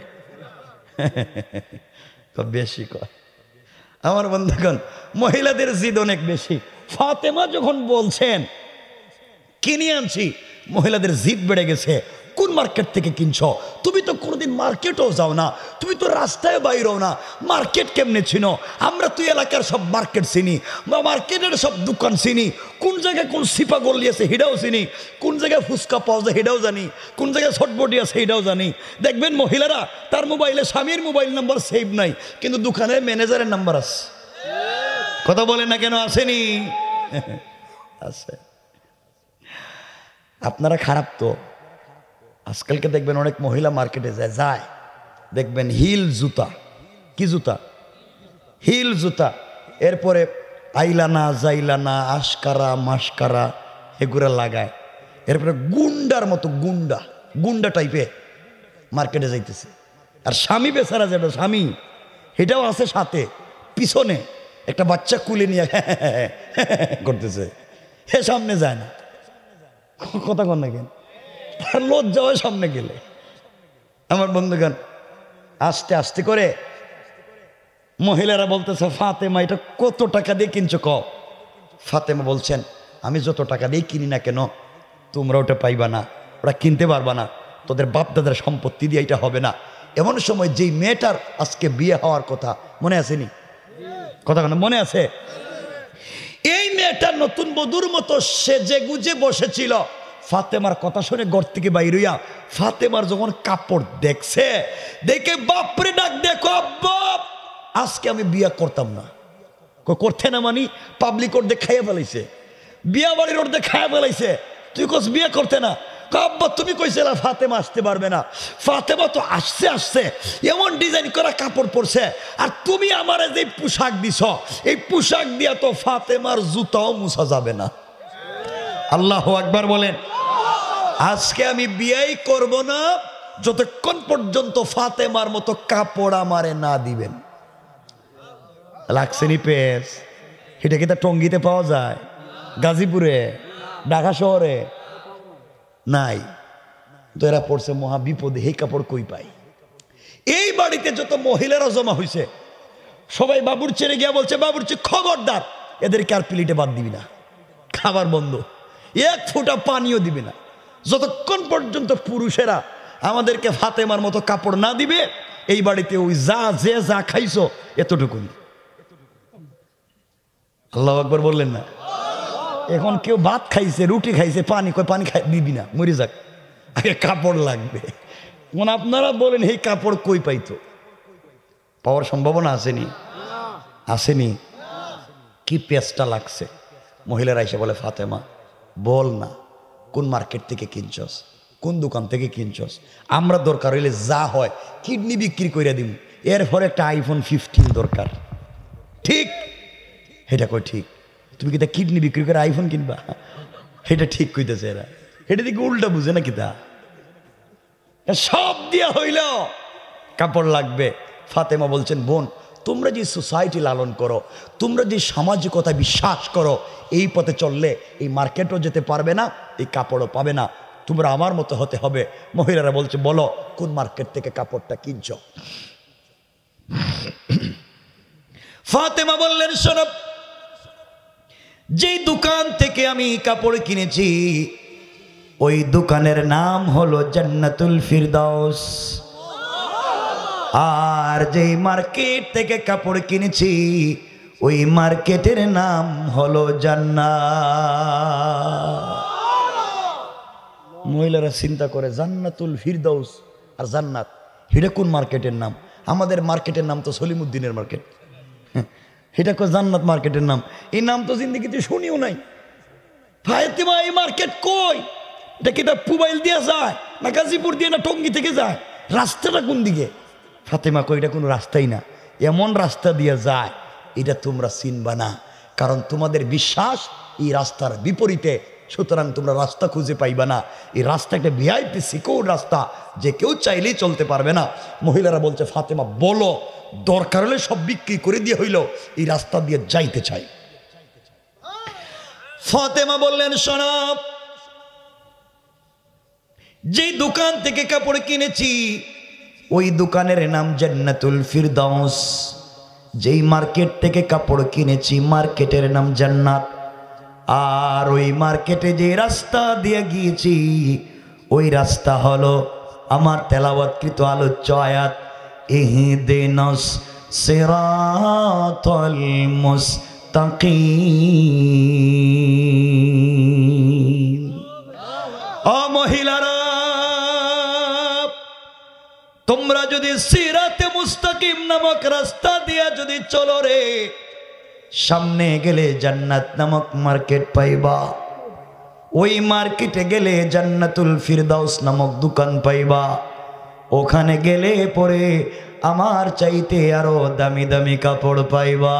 S1: বেশি কয়। আমার বন্ধুগণ, মহিলাদের জিদ অনেক বেশি। ফাতেমা যখন বলছেন কিনে আনছি, মহিলাদের জিদ বেড়ে গেছে, কোন মার্কেট থেকে কিনছো? তুমি তো কোনোদিন মার্কেটও যাও না, তুমি তো রাস্তায় বাইরেও না, মার্কেট কেমনে চিনো? আমরা তুই এলাকার সব মার্কেট চিনি, বা মার্কেটের সব দোকান চিনি, কোন জায়গায় কোন সিপা গল্লি আছে সেটাও চিনি, কোন জায়গায় ফুচকা পাওয়া যায় সেটাও জানি, কোন জায়গায় ছটবটি আছে সেটাও জানি। দেখবেন মহিলারা তার মোবাইলে স্বামীর মোবাইল নাম্বার সেভ নাই, কিন্তু দোকানের ম্যানেজারের নাম্বার আছে। কথা বলেন না কেন? আসেনি? আছে। আপনারা খারাপ তো। আজকালকে দেখবেন অনেক মহিলা মার্কেটে যায় যায় দেখবেন হিল জুতা, কি জুতা? হিল জুতা, এরপরে আইলানা জাইলানা আশকারা মাস্কারা এগুলা লাগায়, এরপরে গুন্ডার মতো গুন্ডা গুন্ডা টাইপে মার্কেটে যাইতেছে। আর স্বামী বেচারা যেটা স্বামী, এটাও আছে সাথে, পিছনে একটা বাচ্চা কুলে নিয়ে করতেছে, হে সামনে যায় না। কথা কন না কেন? তার লজ্জা হয় সামনে গেলে। আমার বন্ধুগণ, আস্তে আস্তে করে মহিলারা বলতেছে, ফাতেমা এটা কত টাকা দিয়ে কিনছো ক? ফাতেমা বলছেন, আমি যত টাকা দিয়ে কিনি না কেন তোমরা ওটা পাইবা না, ওরা কিনতে পারবা না, তোদের বাপ দাদার সম্পত্তি দিয়ে এটা হবে না। এমন সময় যেই মেয়েটার আজকে বিয়ে হওয়ার কথা, মনে আসেনি? কথা কেন মনে আছে? এই মেয়েটা নতুন বধূর মতো সেজে গুজে বসেছিল। ফাতেমার কথা শুনে ঘর থেকে বাইর হইয়া ফাতেমার যখন কাপড় দেখছে, দেখে বাপরে ডাক, দেখো আব্বা আজকে আমি বিয়া করতাম না। করতে না মানি পাবলিক ওর দিয়ে খাইয়া ফেলাইছে, বিয়া বাড়ির ওর দিয়ে খাইয়া ফেলাইছে, তুই কোস বিয়া করতে না? আব্বা তুমি কইছিলা ফাতেমা আসতে পারবে না, ফাতেমা তো আসছে আসছে এমন ডিজাইন করা কাপড় পরছে, আর তুমি আমারে যে পোশাক দিছ এই পোশাক দিয়া তো ফাতেমার জুতাও মুছা যাবে না। আল্লাহু আকবার বলেন। আজকে আমি বিয়েই করব না যতক্ষণ পর্যন্ত ফাতেমার মতো কাপড় আমারে না দিবেন। লাগছেনি পেস? এটা কি তা টঙ্গিতে পাওয়া যায়? গাজীপুরে, ঢাকা শহরে নাই তো। এরা পড়ছে মহা বিপদে, এই কাপড় কই পাই? এই বাড়িতে যত মহিলারা জমা হয়েছে সবাই বাবুর চেয়ে গিয়া বলছে, বাবুরচি খবরদার এদেরকে আর প্লেটে বাদ দিবি না, খাবার বন্ধ, এক ফোঁটা পানিও দিবি না, যতক্ষণ পর্যন্ত পুরুষেরা আমাদেরকে ফাতেমার মতো কাপড় না দিবে এই বাড়িতে ওই যা যে যা খাইছো এতটুকুনি। আল্লাহু আকবার বললেন না? এখন কেউ ভাত খাইছে, রুটি খাইছে, পানি কয় পানি খাই দিবি না, মরে যাক, আগে কাপড় লাগবে। মানে আপনারা বলেন এই কাপড় কই পাইতো? পাওয়ার সম্ভাবনা আসেনি? আসেনি? কি পেঁচটা লাগছে। মহিলারা এসে বলে, ফাতেমা বল না কোন মার্কেট থেকে কিনছস, কোন দোকান থেকে কিনছস, আমরা দরকার হইলে যা হয় কিডনি বিক্রি করে দিব, এরপরে একটা আইফোন ফিফটিন দরকার। ঠিক? এটা কই ঠিক? তুমি কি তা কিডনি বিক্রি করে আইফোন কিনবা? এটা ঠিক কইতেছে এরা, এটা দিকে উল্টা বুঝে না কি তা? সব দিয়া হইল কাপড় লাগবে। ফাতেমা বলছেন, বোন তোমরা যে সোসাইটি লালন করো, তোমরা যে সামাজিকতা বিশ্বাস করো, এই পথে চললে এই মার্কেটও যেতে পারবে না, এই কাপড়ও পাবে না, তোমরা আমার মতো হতে হবে। মহিলারা বলছে, বলো কোন মার্কেট থেকে কাপড়টা কিনছো? ফাতেমা বললেন, শোনো, যেই দোকান থেকে আমি কাপড় কিনেছি ওই দোকানের নাম হলো জান্নাতুল ফিরদাউস, আর যেই মার্কেট থেকে কাপড় কিনেছি ওই মার্কেটের নাম হলো জান্নাত। মহিলারা চিন্তা করে, জান্নাতুল ফিরদাউস আর জান্নাত, এটা কোন মার্কেটের নাম? আমাদের মার্কেটের নাম তো সলিমুদ্দিনের মার্কেট, এটা কো জান্নাত মার্কেটের নাম? এই নাম তো জিন্দেগিতে শুনিও নাই। ফাতেমা এই মার্কেট কই? এটা কি মোবাইল দিয়ে যায় না গাজীপুর দিয়ে না টঙ্গী থেকে যায়? রাস্তাটা কোন দিকে? ফাতেমা কই, এটা কোনো রাস্তাই না, এমন রাস্তা দিয়ে যায় এটা তোমরা চিনবা না, কারণ তোমাদের বিশ্বাস এই রাস্তার বিপরীতে, সুতরাং তোমরা রাস্তা খুঁজে পাইবা না। এই রাস্তা একটা ভিআইপি সিকিউর রাস্তা, যে কেউ চাইলেই চলতে পারবে না। মহিলারা বলছে, ফাতেমা বলো, দরকার হলে সব বিক্রি করে দিয়ে হইল এই রাস্তা দিয়ে যাইতে চাই। ফাতেমা বললেন, শোনো, যেই দোকান থেকে কাপড় কিনেছি ওই দোকানের নাম জান্নাতুল ফিরদাউস, যেই মার্কেট থেকে কাপড় কিনেছি মার্কেটের নাম জান্নাত, আর ওই মার্কেটে যে রাস্তা দিয়ে গিয়েছি ওই রাস্তা হলো আমার তেলাওয়াতকৃত আলোচ্য আয়াত, ইহদিনাস সিরাতাল মুস্তাকিম। ও মহিলারা, তোমরা যদি সিরাতে মুস্তাকিম নামক রাস্তা দিয়া যদি চলো রে, সামনে গেলে জান্নাত নামক মার্কেট পাইবা। ওই মার্কেটে গেলে জান্নাতুল ফিরদাউস নামক দোকান পাইবা। ওখানে গেলে পরে আমার চাইতে আরো দামি দামি কাপড় পাইবা।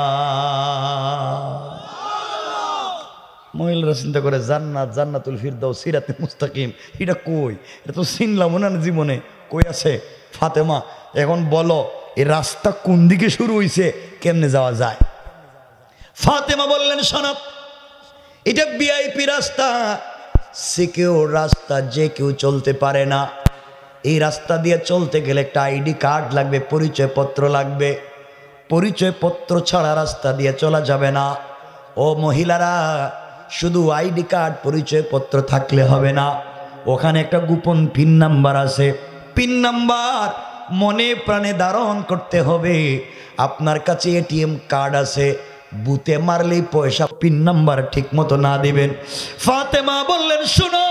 S1: মহিলারা চিন্তা করে জান্নাত, জান্নাতুল ফিরদাউস, সিরাতে মুস্তাকিম, এটা কই? এটা তো চিনলাম না জীবনে। কই আছে? ফাতেমা, এখন বলো এই রাস্তা কোন দিকে শুরু হইছে, কেমনে যাওয়া যায়? ফাতেমা বললেন, শোনো, এটা ভিআইপি রাস্তা, সিকিউর রাস্তা, যে কেউ চলতে পারে না। এই রাস্তা দিয়ে চলতে গেলে একটা আইডি কার্ড লাগবে, পরিচয় পত্র লাগবে। পরিচয় পত্র ছাড়া রাস্তা দিয়ে চলা যাবে না। ও মহিলারা, শুধু আইডি কার্ড পরিচয় পত্র থাকলে হবে না, ওখানে একটা গোপন পিন নাম্বার আছে। পিন নাম্বার মনে প্রাণে ধারণ করতে হবে। আপনার কাছে এটিএম কার্ড আছে, বুতে মারলেই পয়সা, পিন নাম্বার ঠিক মতো না দিবেন। ফাতেমা বললেন, শুনো,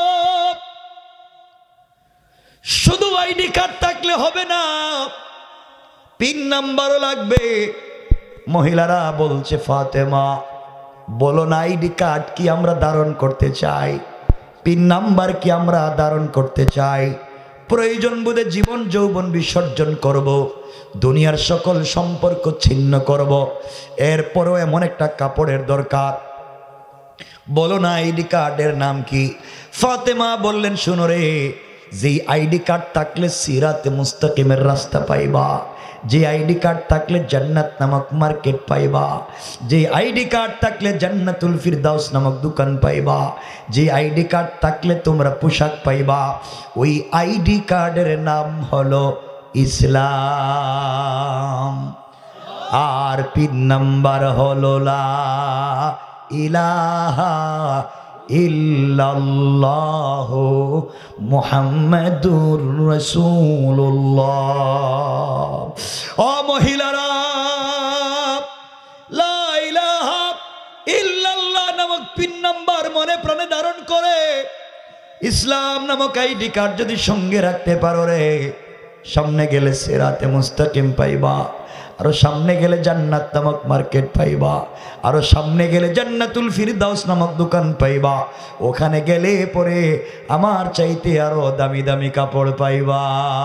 S1: শুধু আইডি কার্ড থাকলে হবে না, পিন নাম্বারও লাগবে। মহিলারা বলছে, ফাতেমা বলো না, আইডি কার্ড কি আমরা ধারণ করতে চাই, পিন নাম্বার কি আমরা ধারণ করতে চাই? প্রয়োজন বোধে জীবন যৌবন বিসর্জন করব, দুনিয়ার সকল সম্পর্ক ছিন্ন করব, এরপরও এমন একটা কাপড়ের দরকার। বলো না, আইডি কার্ডের নাম কি? ফাতেমা বললেন, শুনো রে, যে আইডি কার্ড থাকলে সিরাতে মুস্তাকিমের রাস্তা পাইবা, যে আইডি কার্ড থাকলে জান্নাত নামক মার্কেট পাইবা, যে আইডি কার্ড থাকলে জান্নাতুল ফিরদাউস নামক দোকান পাইবা, যে আইডি কার্ড থাকলে তোমরা পোশাক পাইবা, ওই আইডি কার্ডের নাম হলো ইসলাম। আর পিন নাম্বার হলো লা ইলাহা ইল্লাল্লাহু মুহাম্মাদুর রাসূলুল্লাহ। ও মহিলারা, লা ইলাহা ইল্লাল্লাহ নামক পিন নাম্বার মনে প্রাণে ধারণ করে ইসলাম নামক আইডি কার্ড যদি সঙ্গে রাখতে পারো রে, সামনে গেলে সিরাতে মুস্তাকিম পাইবা, আরো সামনে গেলে জান্নাত নামক মার্কেট পাইবা, আরো সামনে গেলে জান্নাতুল ফিরদাউস নামক দোকান পাইবা। ওখানে গেলে পরে আমার চাইতে আরো দামি দামি কাপড় পাইবা।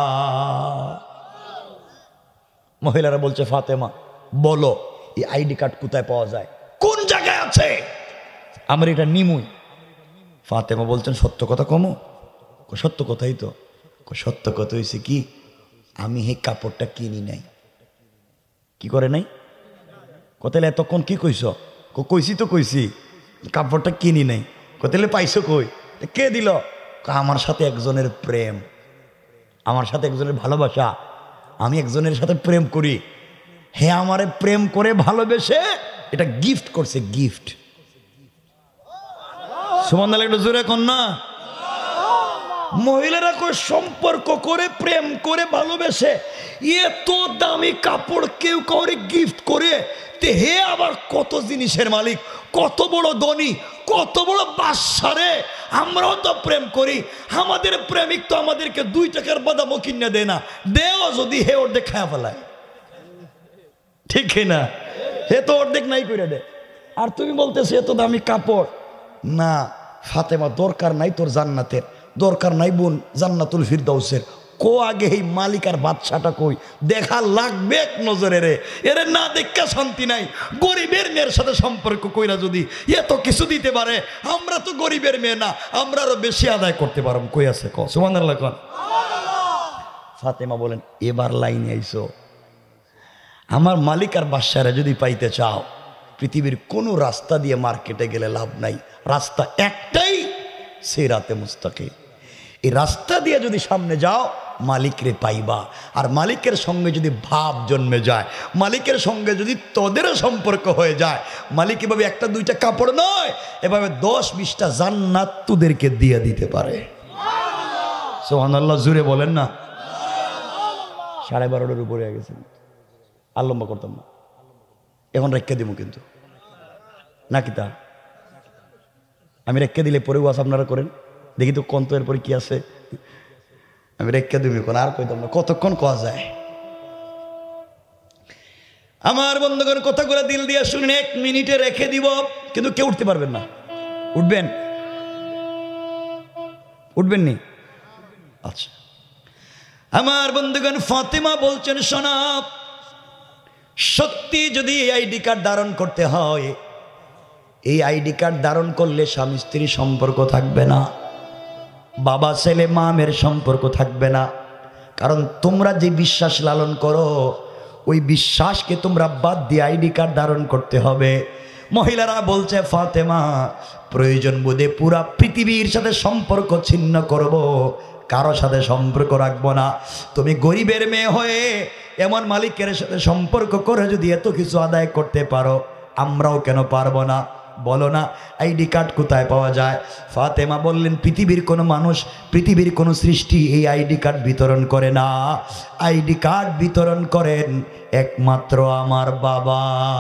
S1: মহিলারা বলছে, ফাতেমা বলো এই আইডি কার্ড কোথায় পাওয়া যায়, কোন জায়গায় আছে, আমার এটা নিমুই। ফাতেমা বলছেন, সত্য কথা কমো? সত্য কথাই তো। সত্য কথা হয়েছে কি, আমি এই কাপড়টা কিনি নাই। কি করে নাই? কোথায় এতক্ষণ কি কইস? কইছি তো কইছি, কাপড়টা কিনি নাই। কোথায় পাইছো কই? কে দিল? আমার সাথে একজনের প্রেম, আমার সাথে একজনের ভালোবাসা, আমি একজনের সাথে প্রেম করি, হে আমারে প্রেম করে ভালোবেসে এটা গিফট করছে, গিফট। সুবহানাল্লাহ, একটু জোরে কোন না। মহিলারা কই সম্পর্ক করে, প্রেম করে, ভালোবেসে এত দামি কাপড় কেউ কাউরে গিফট করে, তে হে আবার কত জিনিসের মালিক, কত বড় ধনী, কত বড় বাদশারে। আমরাও তো প্রেম করি, আমাদের প্রেমিক তো আমাদেরকে দুই টাকার বাদামও কিনে দেয় না, দেও যদি হে অর্ধেক খায়া ফেলায়, ঠিক না? হে তো অর্ধেক নাই করে দেয়, আর তুমি বলতেছো এত দামি কাপড়। না ফাতেমা, দরকার নাই তোর জান্নাতের, দরকার নাই বোন জান্নাতুল ফিরদাউসের। কো আগে এই মালিক আর বাদশাটা কই, দেখা লাগবে এক নজরে রে। এরে না দেখা শান্তি নাই। গরিবের মেয়ের সাথে সম্পর্ক কইরা যদি এত কিছু দিতে পারে, আমরা তো গরিবের মেয়ে না, আমরা আরো বেশি আদায় করতে পারব। কই আছে ক? সুবহানাল্লাহ কোন। ফাতেমা বলেন, এবার লাইনে আইসো। আমার মালিক আর বাদশারা যদি পাইতে চাও, পৃথিবীর কোনো রাস্তা দিয়ে মার্কেটে গেলে লাভ নাই, রাস্তা একটাই, সিরাতে মুস্তাকিম। এই রাস্তা দিয়ে যদি সামনে যাও, মালিকরে পাইবা। আর মালিকের সঙ্গে যদি ভাব জন্মে যায়, মালিকের সঙ্গে যদি তোদেরও সম্পর্ক হয়ে যায়, মালিক এভাবে একটা দুইটা কাপড় নয়, এভাবে দশ বিশটা জান্নাত তোদেরকে দিয়ে দিতে পারে। সুবহানাল্লাহ, জুড়ে বলেন না। সাড়ে বারোটার উপরে হয়ে গেছে, আর লম্বা করতাম না, এখন রেখে দিব কিন্তু নাকি তা আমি রেখে দিলে পরে ওয়াজ আপনারা করেন, দেখি তো কন্ত এরপরে কি আছে, আমি রেখে দিব কোন আর কইতাম না, কতক্ষণ কোয়া যায়। আমার বন্ধুগণ কথাগুলো দিল দিয়ে শুনেন, এক মিনিটে রেখে দিব, কিন্তু কেউ উঠতে পারবেন না। উঠবেন? উঠবেন নি? আচ্ছা, আমার বন্ধুগণ ফাতেমা বলছেন, শোনা, সত্যি যদি এই আইডি কার্ড ধারণ করতে হয়, এই আইডি কার্ড ধারণ করলে স্বামী স্ত্রী সম্পর্ক থাকবে না, বাবা ছেলে মা মেয়ের সম্পর্ক থাকবে না। কারণ তোমরা যে বিশ্বাস লালন করো, ওই বিশ্বাসকে তোমরা বাদ দিয়ে আইডি কার্ড ধারণ করতে হবে। মহিলারা বলছে, ফাতেমা, প্রয়োজন বোধে পুরা পৃথিবীর সাথে সম্পর্ক ছিন্ন করব, কারো সাথে সম্পর্ক রাখবো না। তুমি গরিবের মেয়ে হয়ে এমন মালিকের সাথে সম্পর্ক করে যদি এত কিছু আদায় করতে পারো, আমরাও কেন পারবো না? বলো না, আইডি কার্ড কোথায় পাওয়া যায়? ফাতেমা বললেন, পৃথিবীর কোনো মানুষ, পৃথিবীর কোনো সৃষ্টি এই আইডি কার্ড বিতরণ করে না। আইডি কার্ড বিতরণ করেন একমাত্র আমার বাবা।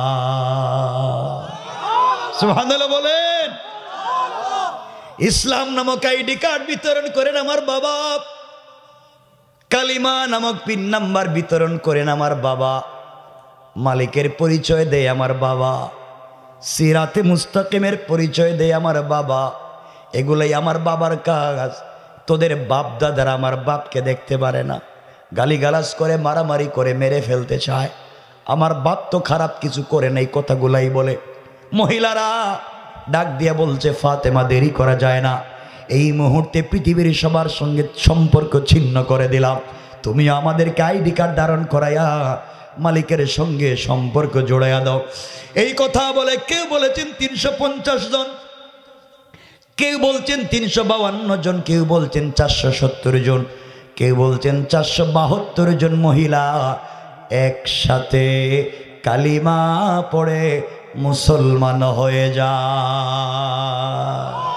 S1: সুবহানাল্লাহ বলেন। ইসলাম নামক আইডি কার্ড বিতরণ করেন আমার বাবা, কালিমা নামক পিন নাম্বার বিতরণ করেন আমার বাবা, মালিকের পরিচয় দেয় আমার বাবা, সিরাতে মুস্তাকিমের পরিচয় দেয় আমার বাবা। এগুলাই আমার বাবার কাজ। তোদের বাপ দাদারা আমার বাপকে দেখতে পারে না, গালিগালাজ করে, মারামারি করে মেরে ফেলতে চায়। আমার বাপ তো খারাপ কিছু করে নাই, কথাগুলাই বলে। মহিলারা ডাক দিয়ে বলছে, ফাতেমা, দেরি করা যায় না, এই মুহূর্তে পৃথিবীর সবার সঙ্গে সম্পর্ক ছিন্ন করে দিলাম। তুমি আমাদেরকে আইডি কার্ড ধারণ করাইয়া মালিকের সঙ্গে সম্পর্ক জোড়াইয়া দাও। এই কথা বলে কেউ বলেছেন তিনশো পঞ্চাশ জন, কেউ বলছেন তিনশো বাউান্ন জন, কেউ বলছেন চারশো সত্তর জন, কেউ বলছেন চারশো বাহাত্তর জন মহিলা একসাথে কালিমা পড়ে মুসলমান হয়ে যায়।